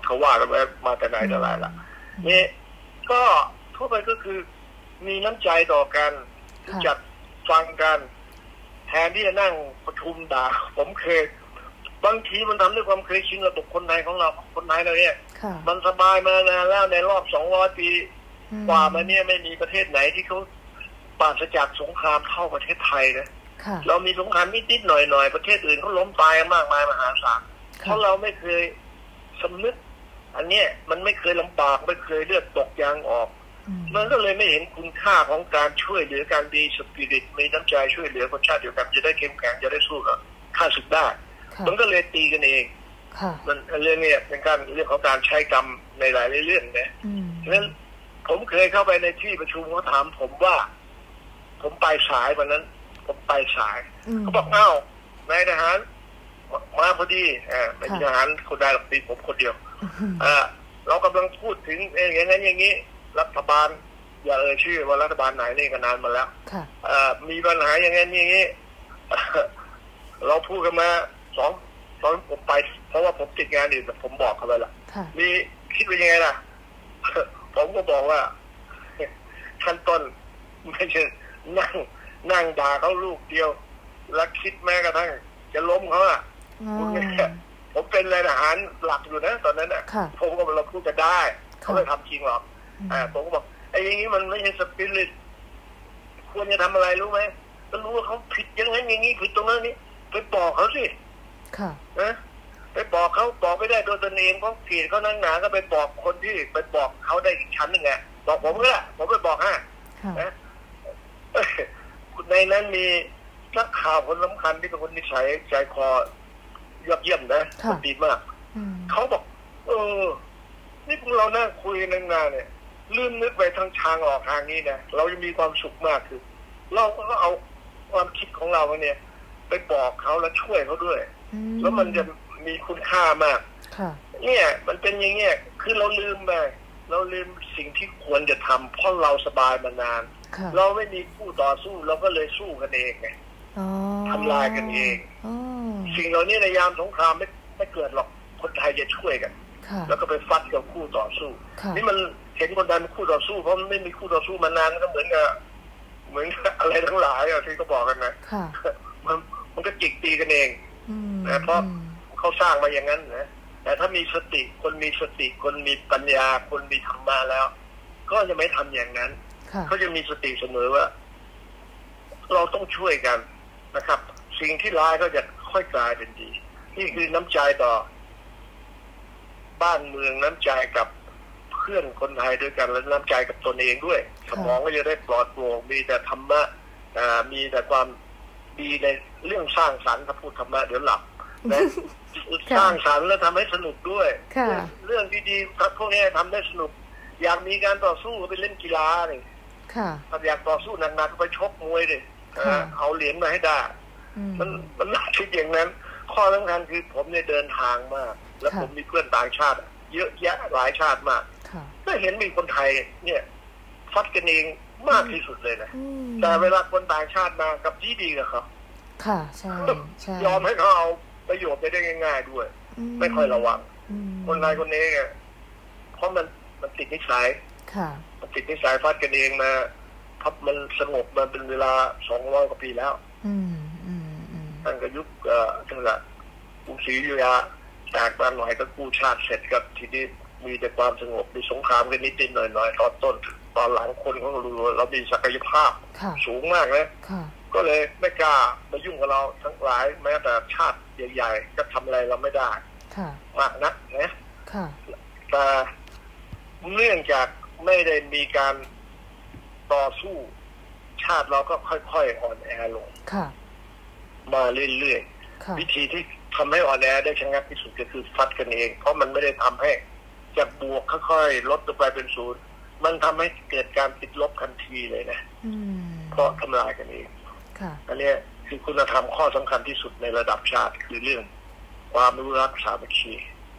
เขาว่ากันไว้มาแต่ไหนแต่ไรละนี่ก็ทั่วไปก็คือมีน้ำใจต่อกันจัดฟังกันแทนที่จะนั่งประชุมด่าผมเคยบางทีมันทำด้วยความเคยชินระบบคนไทยของเราคนไทยเราเนี่ยมันสบายมานานแล้วในรอบสองร้อยปีกว่ามาเนี่ยไม่มีประเทศไหนที่เขาปราศจากสงครามเท่าประเทศไทยนะเรามีสงครามนิดๆหน่อยๆประเทศอื่นเขาล้มตายมากมายมหาศาลเพราะเราไม่เคยสำนึกอันเนี้ยมันไม่เคยลำบากไม่เคยเลือดตกยางออกมันก็เลยไม่เห็นคุณค่าของการช่วยเหลือการดีสปิริตมีน้ำใจช่วยเหลือคนชาติเดียวกันจะได้เข้มแข็งจะได้สู้กับข้าศึกได้มันก็เลยตีกันเองมันเรื่องนี้เป็นการเรื่องของการใช้กรรมในหลายเรื่องนะฉะนั้นผมเคยเข้าไปในที่ประชุมเขาถามผมว่าผมไปสายวันนั้นผมไปสายเขาบอกอ้าวนายทหารมาพอดีอ่าเป็นทหารคนใดหรอกตีผมคนเดียวอ่าเรากำลังพูดถึงอย่างนั้นอย่างนี้รัฐบาลอย่าเอ่ยชื่อว่ารัฐบาลไหนนี่ก็นานมาแล้วอ่ามีปัญหาอย่างนั้นอย่างนี้เราพูดกันมาสองตอนผมไปเพราะว่าผมติดงานอื่นแต่ผมบอกเขาไปละมีคิดว่ายังไงล่ะผมก็บอกว่าขั้นต้นไม่ใช่นั่งนั่งด่าเขาลูกเดียวแล้วคิดแม้กระทั่งจะล้มเขาอ่ะผมเป็นนายทหารหลักอยู่นะตอนนั้นอ่ะผมก็เราพูดกันได้เขาไม่ทำจริงหรอกอ่าผมก็บอกไอ้อย่างนี้มันไม่ใช่สปิริตควรจะทำอะไรรู้ไหมก็รู้ว่าเขาผิดอย่างนั้นอย่างนี้ผิดตรงนั้นนี้ไปบอกเขาสิค่ะนะไปบอกเขาบอกไม่ได้โดยตนเองเพราะผิดเขานั่งหนาก็ไปบอกคนที่ไปบอกเขาได้อีกชั้นหนึ่งไงบอกผมก็ผมไปบอกฮะนะในนั้นมีนักข่าวคนสำคัญที่เป็นคนนิสัยใจคอยอดเยี่ยมนะคนดีมากเขาบอกเออนี่พวกเรานั่งคุยนานๆเนี่ยลืมนึกไปทางทางออกทางนี้นะเราจะมีความสุขมากคือเราก็เอาความคิดของเราเนี่ยไปบอกเขาแล้วช่วยเขาด้วยแล้วมันจะมีคุณค่ามากเนี่ยมันเป็นอย่างเงี้ยคือเราลืมไปเราลืมสิ่งที่ควรจะทำเพราะเราสบายมานานเราไม่มีคู่ต่อสู้เราก็เลยสู้กันเองไงทำลายกันเองสิ่งเหล่านี้ในยามสงครามไม่ไม่เกิดหรอกคนไทยจะช่วยกันแล้วก็ไปฟัดกับคู่ต่อสู้นี่มันเห็นคนไทยเป็นคู่ต่อสู้เพราะมันไม่มีคู่ต่อสู้มานานก็เหมือนกับเหมือนอะไรทั้งหลายที่เขาบอกกันนะมันมันก็จิกตีกันเองนะเพราะเขาสร้างมาอย่างนั้นนะแต่ถ้ามีสติคนมีสติคนมีปัญญาคนมีธรรมะแล้วก็จะไม่ทำอย่างนั้นเขาจะมีสติเสมอว่าเราต้องช่วยกันนะครับสิ่งที่ร้ายก็จะค่อยกลายเป็นดีนี่คือน้ำใจต่อบ้านเมืองน้ำใจกับเพื่อนคนไทยด้วยกันและน้ำใจกับตนเองด้วยสมองก็จะได้ปลอดโปร่งมีแต่ธรรมะมีแต่ความดีในเรื่องสร้างสรรค์ถ้าพูดธรรมะเดี๋ยวหลับนะสร้างสรรค์แล้วทำให้สนุกด้วยเรื่องดีๆพวกนี้ทำได้สนุกอยากมีการต่อสู้ก็ไปเล่นกีฬาเลยถ้าอยากต่อสู้หนักๆก็ไปชกมวยเลยเอาเหรียญมาให้ได้มันมันน่าคิดอย่างนั้นข้อสำคัญคือผมเนี่ยเดินทางมากแล้วผมมีเพื่อนต่างชาติเยอะแยะหลายชาติมากก็เห็นมีคนไทยเนี่ยฟัดกันเองมากที่สุดเลยนะแต่เวลาคนต่างชาติมากับดีดีกับเขาค่ะใช่ใช่ยอมให้เขาเอาประโยชน์ไปได้ง่ายๆด้วยไม่ค่อยระวังคนไทยคนนี้เนี่ยเพราะมันมันติดนิสัยมันติดนิสัยฟัดกันเองมาพับมันสงบมาเป็นเวลาสองร้อยกว่าปีแล้วตั้งแต่ยุคเอ่อตั้งแต่กรุงศรีอยุธยาแตกมาหน่อยก็กู้ชาติเสร็จกับทีนี้มีแต่ความสงบมีสงครามกันนิดๆหน่อยๆตอนต้นตอนหลังคนเขารู้เรามีศักยภาพสูงมากเลยก็เลยไม่กล้ามายุ่งกับเราทั้งหลายแม้แต่ชาติใหญ่ๆก็ทำอะไรเราไม่ได้มากนักนะแต่เนื่องจากไม่ได้มีการต่อสู้ชาติเราก็ค่อยๆอ่อนแอลงมาเรื่อยๆวิธีที่ทำให้อ่อนแอได้ชะงักที่สุดก็คือฟัดกันเองเพราะมันไม่ได้ทำให้จากบวกค่อยๆลดลงไปเป็นศูนย์มันทำให้เกิดการติดลบทันทีเลยนะเพราะทำลายกันเองอันนี้คือคุณธรรมข้อสำคัญที่สุดในระดับชาติคือเรื่องความรู้รักสามัคคี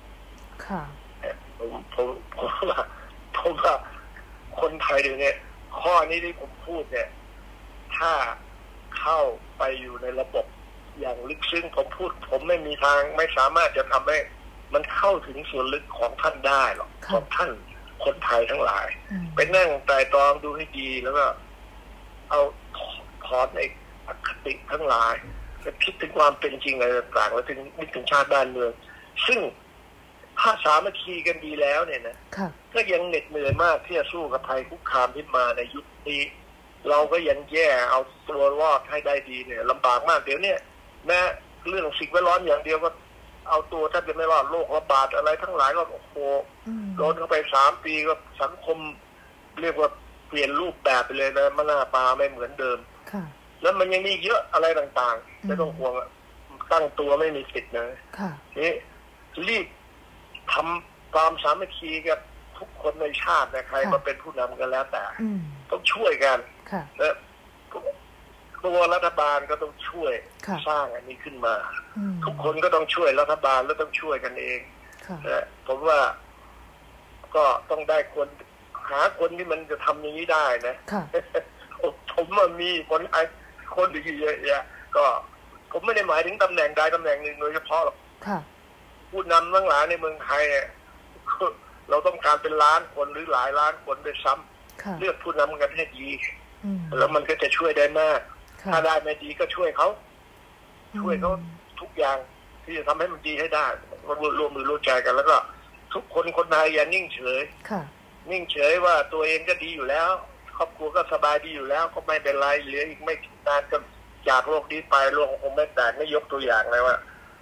ผมผมผมว่าผมว่าคนไทยเดี๋ยวนี้ข้อนี้ที่ผมพูดเนี่ยถ้าเข้าไปอยู่ในระบบอย่างลึกซึ้งผมพูดผมไม่มีทางไม่สามารถจะทำให้มันเข้าถึงส่วนลึกของท่านได้หรอกของท่านคนไทยทั้งหลายไปนั่งไตร่ตรองดูให้ดีแล้วก็เอาถอนไอ้อคติทั้งหลายแล้วคิดถึงความเป็นจริงอะไรต่างๆแล้วถึงนึกถึงชาติบ้านเมืองซึ่งถ้าสามัคคีกันดีแล้วเนี่ยนะก็ยังเหน็ดเหนื่อยมากที่จะสู้กับภัยคุกคามที่มาในยุคนี้เราก็ยังแย่เอาตัวรอดให้ได้ดีเนี่ยลำบากมากเดี๋ยวนี้แม้เรื่องสิ่งแวดล้อมอย่างเดียวก็เอาตัวถ้าเป็นไม่ว่าโรคระบาดอะไรทั้งหลายก็โอ้โหโดนเข้าไปสามปีก็สังคมเรียกว่าเปลี่ยนรูปแบบไปเลยนะมันหน้าตาไม่เหมือนเดิมแล้วมันยังมีเยอะอะไรต่างๆไม่ต้องห่วงตั้งตัวไม่มีสิทธิ์นะนี่รีบทำความสามัคคีกับทุกคนในชาตินะใครมาเป็นผู้นำกันแล้วแต่ต้องช่วยกันและตัวรัฐบาลก็ต้องช่วยสร้างอันนี้ขึ้นมาทุกคนก็ต้องช่วยรัฐบาลแล้วต้องช่วยกันเองนะผมว่าก็ต้องได้คนหาคนที่มันจะทำอย่างนี้ได้นะผมมันมีคนไอ้คนดีเยอะแยะก็ผมไม่ได้หมายถึงตำแหน่งใดตำแหน่งหนึ่งโดยเฉพาะหรอกผู้นำทั้งหลายในเมืองไทยเราต้องการเป็นล้านคนหรือหลายล้านคนด้วยซ้ำเลือกผู้นำกันให้ดีแล้วมันก็จะช่วยได้มากถ้าได้ไม่ดีก็ช่วยเขาช่วยเขาทุกอย่างที่จะทำให้มันดีให้ได้ร่วมมือร่วมใจกันแล้วก็ทุกคนคนไทยอย่านิ่งเฉยนิ่งเฉยว่าตัวเองก็ดีอยู่แล้วครอบครัวก็สบายดีอยู่แล้วก็ไม่เป็นไรเหลืออีกไม่นานก็จากโลกนี้ไปโลกคงไม่แตกไม่ยกตัวอย่างเลยว่า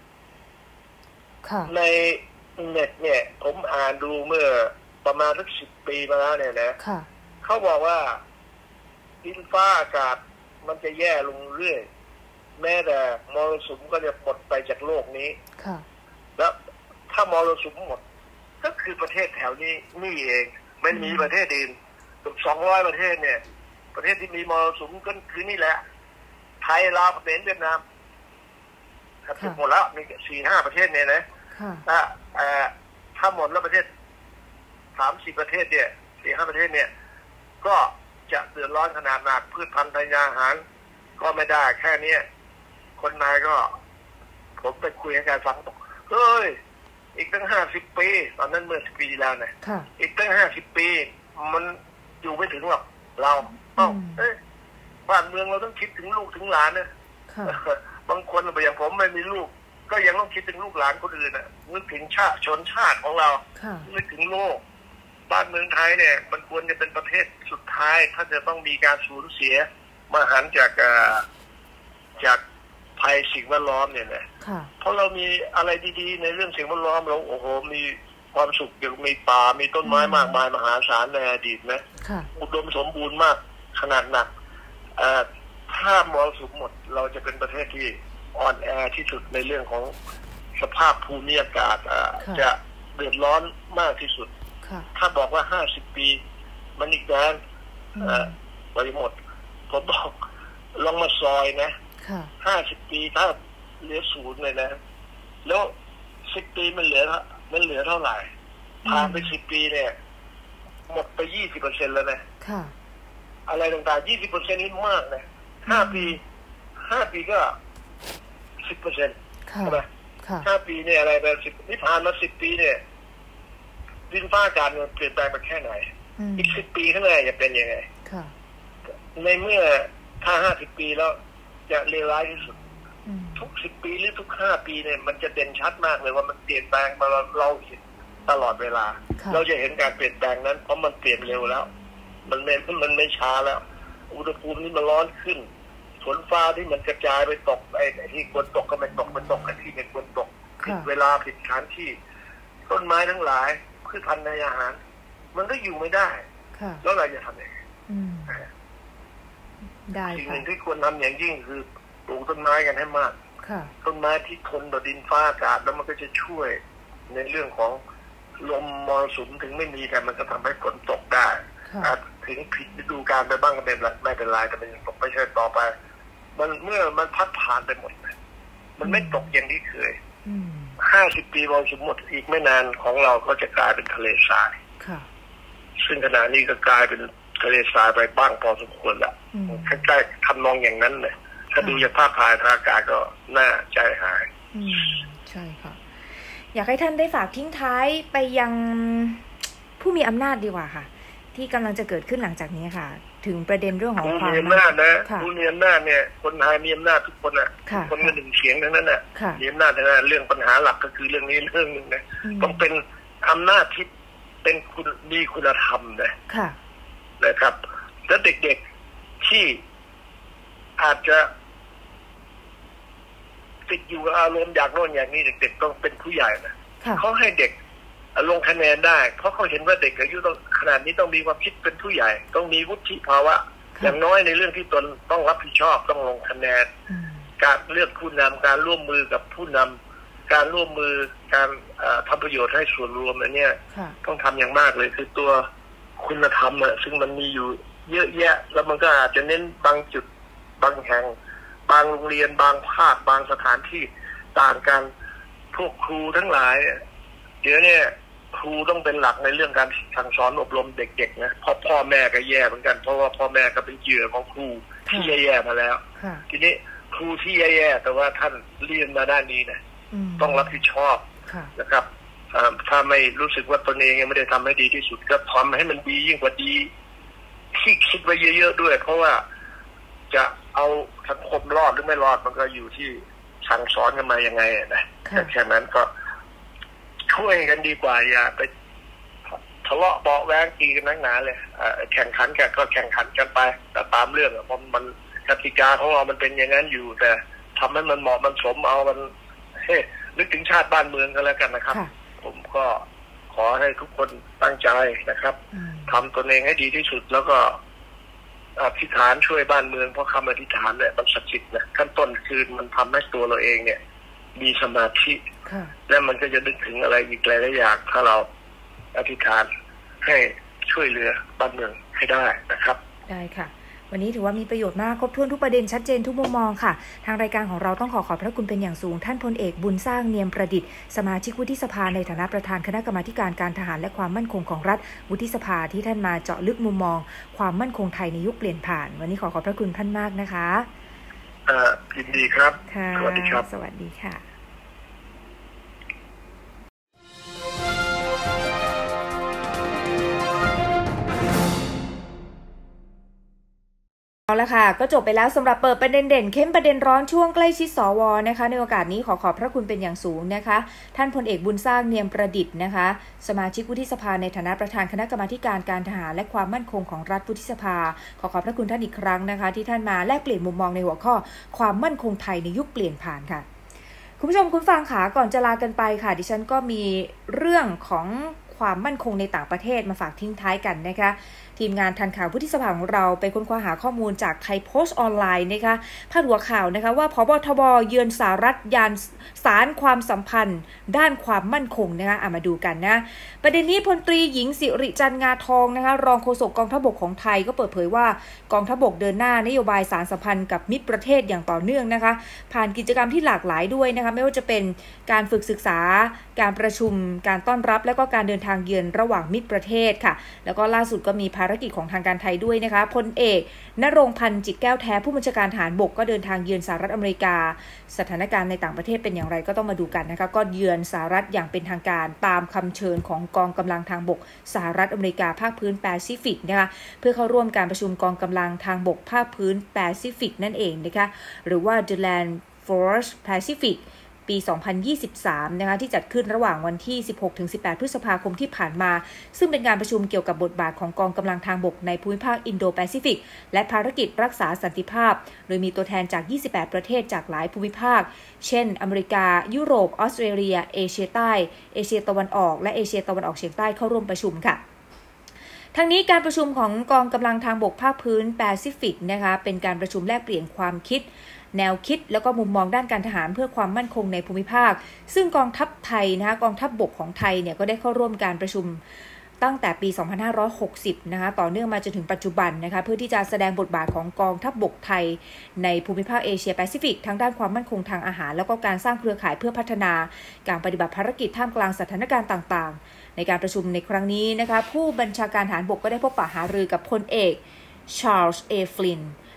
ในเน็ตเนี่ยผมอ่านดูเมื่อประมาณสักสิบปีมาแล้วเนี่ยนะเขาบอกว่าดินฟ้าอากาศมันจะแย่ลงเรื่อยแม้แต่มรสุมก็จะหมดไปจากโลกนี้แล้วถ้ามรสุมหมดก็คือประเทศแถวนี้นี่เองไม่มีประเทศอื่นถึงสองร้อยประเทศเนี่ยประเทศที่มีมรสุมก็คือนี่แหละไทยลาวเขมรเวียดนามครับหมดแล้วมีสี่ห้าประเทศเนี่ยนะถ้าถ้าหมดแล้วประเทศสามสี่ประเทศเนี่ยสี่ห้าประเทศเนี่ยก็จะเดือดร้อนขนาดหนักพืชพันธุ์ธัญญาหารก็ไม่ได้แค่นี้คนนายก็ผมไปคุยกับการฟังบอกเฮ้ยอีกตั้งห้าสิบปีตอนนั้นเมื่อสิบปีแล้วเนี่ยอีกตั้งห้าสิบปีมันอยู่ไม่ถึงหรอกเราเอ้าเอ้ยบ้านเมืองเราต้องคิดถึงลูกถึงหลานนะบางคนอย่างผมไม่มีลูกก็ยังต้องคิดถึงลูกหลานคนอื่นนะนึกถึงชาติชนชาติของเรานึกถึงโลกบ้านเมืองไทยเนี่ยมันควรจะเป็นประเทศสุดท้ายถ้าจะต้องมีการสูญเสียมหันต์จากจากภัยสิ่งแวดล้อมเนี่ยนะเพราะเรามีอะไรดีๆในเรื่องสิ่งแวดล้อมเราโอ้โหมีความสุขอย่างมีป่ามีต้นไม้มากมายมหาศาลในอดีตนะอุดมสมบูรณ์มากขนาดหนักถ้ามรสุมหมดเราจะเป็นประเทศที่อ่อนแอที่สุดในเรื่องของสภาพภูมิอากาศจะเดือดร้อนมากที่สุดถ้าบอกว่าห้าสิบปีมันอีกนานไปหมดผมบอกลองมาซอยนะห้าสิบปีถ้าเหลือศูนย์เลยนะแล้วสิบปีมันเหลือมันเหลือเท่าไหร่ผ่านไปสิบปีเนี่ยหมดไปยี่สิบเปอร์เซ็นต์แล้วนะอะไรต่างๆยี่สิบเปอร์เซ็นต์นี่มากนะห้าปีห้าปีก็สิบเปอร์เซ็นต์ใช่ไหมห้าปีเนี่ยอะไรไปสิบนี่ผ่านมาสิบปีเนี่ยดินฟ้าอากาศมันเปลี่ยนแปลงไปแค่ไหนอีกสิบปีข้างหน้าจะเป็นยังไงในเมื่อถ้าห้าสิบปีแล้วจะเลวร้ายที่สุดทุกสิบปีหรือทุกห้าปีเนี่ยมันจะเด่นชัดมากเลยว่ามันเปลี่ยนแปลงมาเราเห็นตลอดเวลาเราจะเห็นการเปลี่ยนแปลงนั้นเพราะมันเปลี่ยนเร็วแล้วมันไม่มันไม่ช้าแล้วอุณหภูมินี่มันร้อนขึ้นฝนฟ้าที่มันกระจายไปตกไอ้ที่ควรตกก็ไม่ตกมันตกไอ้ที่ไม่ควรตกผิดเวลาผิดสถานที่ต้นไม้ทั้งหลายพืชพันธุ์ในอาหารมันก็อยู่ไม่ได้แล้วเราจะทำยังไงสิ่งหนึ่งที่ควรทำอย่างยิ่งคือปลูกต้นไม้กันให้มากต้นไม้ที่ทนต่อดินฟ้าอากาศแล้วมันก็จะช่วยในเรื่องของลมมรสุมถึงไม่มีกันมันก็ทำให้ฝนตกได้ถึงผิดฤดูกาลไปบ้างก็เป็นไม่เป็นไรแต่มันยังตกไม่ใช่ต่อไปมันเมื่อมันพัดผ่านไปหมดมันไม่ตกอย่างที่เคยห้าสิบปีมรสุมหมดอีกไม่นานของเราก็จะกลายเป็นทะเลทรายซึ่งขณะนี้ก็กลายเป็นทะเลทรายไปบ้างพอสมควรละใกล้ๆทำนองอย่างนั้นเลยถ้าดูจากภาพถ่ายทางอากาศก็น่าใจหายใช่ค่ะอยากให้ท่านได้ฝากทิ้งท้ายไปยังผู้มีอำนาจดีกว่าค่ะที่กำลังจะเกิดขึ้นหลังจากนี้ค่ะถึงประเด็นเรื่องของความมีอำนาจนะผู้มีอำนาจเนี่ยคนไทยมีอำนาจทุกคนอ่ะคนกันหนึ่งเสียงทั้งนั้นอ่ะมีอำนาจทั้งนั้นเรื่องปัญหาหลักก็คือเรื่องนี้เรื่องนึงนะต้องเป็นอำนาจที่เป็นคุณมีคุณธรรมนะนะครับแล้วเด็กๆที่อาจจะติดอยู่อารมณ์อย่างโน้นอย่างนี้เด็กๆต้องเป็นผู้ใหญ่นะเขาให้เด็กลงคะแนนได้เพราะเขาเห็นว่าเด็กอายุต้องขนาดนี้ต้องมีความคิดเป็นผู้ใหญ่ต้องมีวุฒิภาวะอย่างน้อยในเรื่องที่ตนต้องรับผิดชอบต้องลงคะแนนการเลือกผู้นำการร่วมมือกับผู้นำการร่วมมือการทำประโยชน์ให้ส่วนรวมอันนี้ต้องทำอย่างมากเลยคือตัวคุณธรรมอะซึ่งมันมีอยู่เยอะแยะแล้วมันก็อาจจะเน้นบางจุดบางแห่งบางโรงเรียนบางภาคบางสถานที่ต่างกันพวกครูทั้งหลายเดี๋ยวนี้ครูต้องเป็นหลักในเรื่องการสั่งสอนอบรมเด็กๆนะเพราะพ่อแม่ก็แย่เหมือนกันเพราะว่าพ่อแม่ก็เป็นเหยื่อของครูที่แย่ๆมาแล้วทีนี้ครูที่แย่ๆแต่ว่าท่านเรียนมาด้านนี้นะต้องรับผิดชอบนะครับถ้าไม่รู้สึกว่าตนเองยังไม่ได้ทำให้ดีที่สุดก็ทำให้มันดียิ่งกว่าดีที่คิดไว้เยอะๆด้วยเพราะว่าจะเอาสังคมรอดหรือไม่รอดมันก็อยู่ที่สั่งสอนกันมายังไงนะแต่แค่นั้นก็ช่วยกันดีกว่าอย่าไปทะเลาะเบาะแว้งตีกันนักหนาเลยแข่งขันกันก็แข่งขันกันไปแต่ตามเรื่องเพราะมันกติกาของเรามันเป็นอย่างนั้นอยู่แต่ทำให้มันเหมาะมันสมเอามันเฮ้นึกถึงชาติบ้านเมืองกันแล้วกันนะครับผมก็ขอให้ทุกคนตั้งใจนะครับทำตนเองให้ดีที่สุดแล้วก็อธิษฐานช่วยบ้านเมืองเพราะคำอธิษฐานเนี่ยมันศักดิ์สิทธิ์นะขั้นต้นคือมันทำให้ตัวเราเองเนี่ยมีสมาธิและมันก็จะนึกถึงอะไรอีกหลายๆอย่างถ้าเราอธิษฐานให้ช่วยเหลือบ้านเมืองให้ได้นะครับได้ค่ะวันนี้ถือว่ามีประโยชน์มากครบถ้วนทุกประเด็นชัดเจนทุกมุมมองค่ะทางรายการของเราต้องขอขอบพระคุณเป็นอย่างสูงท่านพลเอกบุญสร้างเนียมประดิษฐ์สมาชิกวุฒิสภาในฐานะประธานคณะกรรมาการการทหารและความมั่นคงของรัฐวุฒิสภาที่ท่านมาเจาะลึกมุมมองความมั่นคงไทยในยุคเปลี่ยนผ่านวันนี้ขอขอบพระคุณท่านมากนะคะอ่ายินดีครับสวัสดีครับสวัสดีค่ะเอาละค่ะก็จบไปแล้วสำหรับเปิดประเด็นเด่นเข้มประเด็นร้อนช่วงใกล้ชิดสวนะคะในโอกาสนี้ขอขอบพระคุณเป็นอย่างสูงนะคะท่านพลเอกบุญสร้างเนียมประดิษฐ์นะคะสมาชิกวุฒิสภาในฐานะประธานคณะกรรมาการการทหารและความมั่นคงของรัฐวุฒิสภาขอขอบพระคุณท่านอีกครั้งนะคะที่ท่านมาแลกเปลี่ยนมุมมองในหัวข้อความมั่นคงไทยในยุคเปลี่ยนผ่านค่ะคุณผู้ชมคุณฟังขาก่อนจะลากันไปค่ะดิฉันก็มีเรื่องของความมั่นคงในต่างประเทศมาฝากทิ้งท้ายกันนะคะทีมงานทันข่าววุฒิสภาของเราไปค้นคว้าหาข้อมูลจากไทยโพสต์ออนไลน์นะคะพาดหัวข่าวนะคะว่าผบ.ทบ.เยือนสหรัฐยานสารความสัมพันธ์ด้านความมั่นคงนะคะเอามาดูกันนะประเด็นนี้พลตรีหญิงสิริจันทร์งาทองนะคะรองโฆษกกองทัพบกของไทยก็เปิดเผยว่ากองทัพบกเดินหน้านโยบายสารสัมพันธ์กับมิตรประเทศอย่างต่อเนื่องนะคะผ่านกิจกรรมที่หลากหลายด้วยนะคะไม่ว่าจะเป็นการฝึกศึกษาการประชุมการต้อนรับและก็การเดินทางเยือนระหว่างมิตรประเทศค่ะแล้วก็ล่าสุดก็มีภารกิจของทางการไทยด้วยนะคะพลเอกณรงค์พันธ์จิตแก้วแท้ผู้บัญชาการทหารบกก็เดินทางเยือนสหรัฐอเมริกาสถานการณ์ในต่างประเทศเป็นอย่างไรก็ต้องมาดูกันนะคะก็เยือนสหรัฐอย่างเป็นทางการตามคำเชิญของกองกำลังทางบกสหรัฐอเมริกาภาคพื้นแปซิฟิกนะคะเพื่อเข้าร่วมการประชุมกองกำลังทางบกภาคพื้นแปซิฟิกนั่นเองนะคะหรือว่า The Land Force Pacificปี สองพันยี่สิบสาม นะคะที่จัดขึ้นระหว่างวันที่ สิบหกถึงสิบแปด พฤษภาคมที่ผ่านมาซึ่งเป็นการประชุมเกี่ยวกับบทบาทของกองกำลังทางบกในภูมิภาคอินโดแปซิฟิกและภารกิจรักษาสันติภาพโดยมีตัวแทนจากยี่สิบแปดประเทศจากหลายภูมิภาคเช่นอเมริกายุโรปออสเตรเลียเอเชียใต้เอเชียตะวันออกและเอเชียตะวันออกเฉียงใต้เข้าร่วมประชุมค่ะทั้งนี้การประชุมของกองกำลังทางบกภาคพื้นแปซิฟิกนะคะเป็นการประชุมแลกเปลี่ยนความคิดแนวคิดแล้วก็มุมมองด้านการทหารเพื่อความมั่นคงในภูมิภาคซึ่งกองทัพไทยนะคะกองทัพบกของไทยเนี่ยก็ได้เข้าร่วมการประชุมตั้งแต่ปีสองพันห้าร้อยหกสิบนะคะต่อเนื่องมาจนถึงปัจจุบันนะคะเพื่อที่จะแสดงบทบาทของกองทัพบกไทยในภูมิภาคเอเชียแปซิฟิกทั้งด้านความมั่นคงทางอาหารแล้วก็การสร้างเครือข่ายเพื่อพัฒนาการปฏิบัติภารกิจท่ามกลางสถานการณ์ต่างๆในการประชุมในครั้งนี้นะคะผู้บัญชาการทหารบกก็ได้พบปะหารือกับพลเอกชาร์ลส์เอฟลิน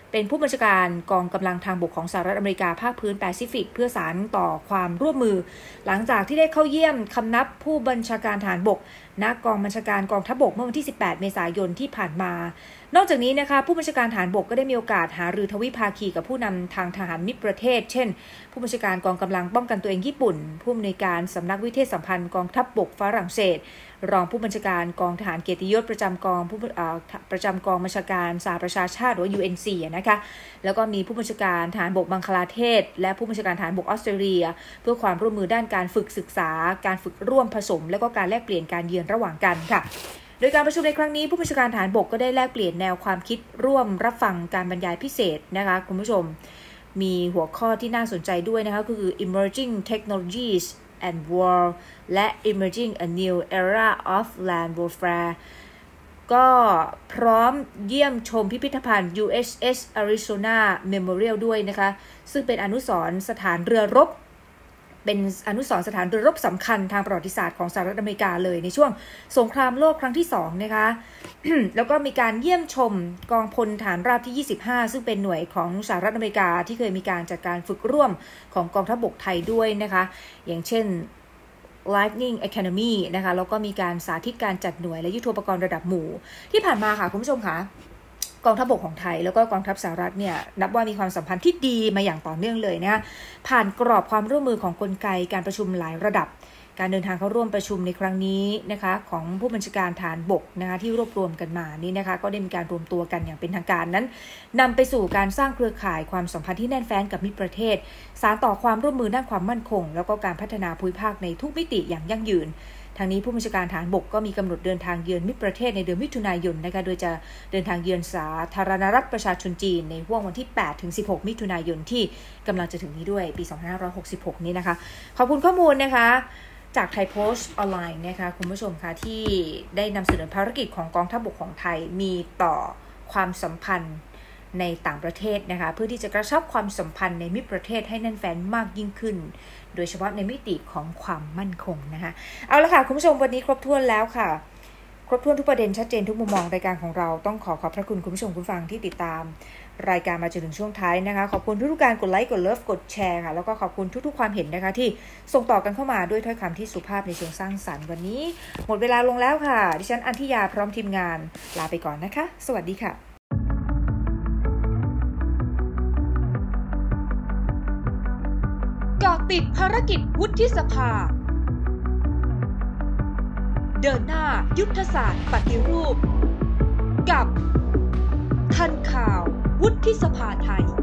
เป็นผู้บัญชาการกองกำลังทางบกของสหรัฐอเมริกาภาคพื้นแปซิฟิกเพื่อสานต่อความร่วมมือหลังจากที่ได้เข้าเยี่ยมคำนับผู้บัญชาการทหารบกณกองบัญชาการกองทัพบกเมื่อวันที่สิบแปดเมษายนที่ผ่านมานอกจากนี้นะคะผู้บัญชาการทหารบกก็ได้มีโอกาสหารือทวิภาคีกับผู้นำทางทหารมิตรประเทศเช่นผู้บัญชาการกองกำลังป้องกันตัวเองญี่ปุ่นผู้อำนวยการสำนักวิเทศสัมพันธ์กองทัพบกฝรั่งเศสรองผู้บัญชาการกองทหารเกียรติยศประจำกองผู้ประจำกองบัญชาการสหประชาชาติหรือ ยู เอ็น ซี นะคะแล้วก็มีผู้บัญชาการทหารบกบังคลาเทศและผู้บัญชาการทหารบกออสเตรเลียเพื่อความร่วมมือด้านการฝึกศึกษาการฝึกร่วมผสมและก็การแลกเปลี่ยนการเยือนระหว่างกันค่ะโดยการประชุมในครั้งนี้ผู้บัญชาการทหารบกก็ได้แลกเปลี่ยนแนวความคิดร่วมรับฟังการบรรยายพิเศษนะคะคุณผู้ชมมีหัวข้อที่น่าสนใจด้วยนะคะก็คือ emerging technologies and war และ emerging a new era of land warfare ก็พร้อมเยี่ยมชมพิพิธภัณฑ์ ยู เอส เอส Arizona Memorial ด้วยนะคะซึ่งเป็นอนุสรณ์สถานเรือรบเป็นอนุสรณ์สถานเรือรบสำคัญทางประวัติศาสตร์ของสหรัฐอเมริกาเลยในช่วงสงครามโลกครั้งที่สองนะคะ แล้วก็มีการเยี่ยมชมกองพลฐานราบที่ยี่สิบห้าซึ่งเป็นหน่วยของสหรัฐอเมริกาที่เคยมีการจัดการฝึกร่วมของกองทัพบกไทยด้วยนะคะอย่างเช่น Lightning Academy นะคะแล้วก็มีการสาธิตการจัดหน่วยและยุทโธปกรณ์ระดับหมู่ที่ผ่านมาค่ะคุณผู้ชมคะกองทัพบกของไทยแล้วก็กองทัพสหรัฐเนี่ยนับว่ามีความสัมพันธ์ที่ดีมาอย่างต่อเนื่องเลยนะผ่านกรอบความร่วมมือของกลไกการประชุมหลายระดับการเดินทางเข้าร่วมประชุมในครั้งนี้นะคะของผู้บัญชาการฐานบกนะคะที่รวบรวมกันมานี่นะคะก็ได้มีการรวมตัวกันอย่างเป็นทางการนั้นนำไปสู่การสร้างเครือข่ายความสัมพันธ์ที่แน่นแฟ้นกับมิตรประเทศสานต่อความร่วมมือด้านความมั่นคงแล้วก็การพัฒนาภูมิภาคในทุกมิติอย่างยั่งยืนทางนี้ผู้บัญชาการฐานบกก็มีกำหนดเดินทางเยือนมิตรประเทศในเดือนมิถุนายนนะคะโดยจะเดินทางเยือนสาธารณรัฐประชาชนจีนในห่วงวันที่แปดถึงสิบหกมิถุนายนที่กำลังจะถึงนี้ด้วยปีสองพันห้าร้อยหกสิบหกนี้นะคะขอบคุณข้อมูลนะคะจากไทยโพสต์ออนไลน์นะคะคุณผู้ชมคะที่ได้นำเสนอภารกิจของกองทัพบกของไทยมีต่อความสัมพันธ์ในต่างประเทศนะคะเพื่อที่จะกระชับความสัมพันธ์ในมิตรประเทศให้แน่นแฟ้นมากยิ่งขึ้นโดยเฉพาะในมิติของความมั่นคงนะคะเอาละค่ะคุณผู้ชมวันนี้ครบถ้วนแล้วค่ะครบถ้วนทุกประเด็นชัดเจนทุกมุมมองรายการของเราต้องขอขอบพระคุณคุณผู้ชมคุณฟังที่ติดตามรายการมาจนถึงช่วงท้ายนะคะขอบคุณทุกๆการกดไลค์กดเลิฟกดแชร์ค่ะแล้วก็ขอบคุณทุกๆความเห็นนะคะที่ส่งต่อกันเข้ามาด้วยถ้อยคำที่สุภาพในเชิงสร้างสรรค์วันนี้หมดเวลาลงแล้วค่ะดิฉันอันธิยาพร้อมทีมงานลาไปก่อนนะคะสวัสดีค่ะเกาะติดภารกิจวุฒิสภาเดินหน้ายุทธศาสตร์ปฏิรูปกับทันข่าววุฒิสภาไทย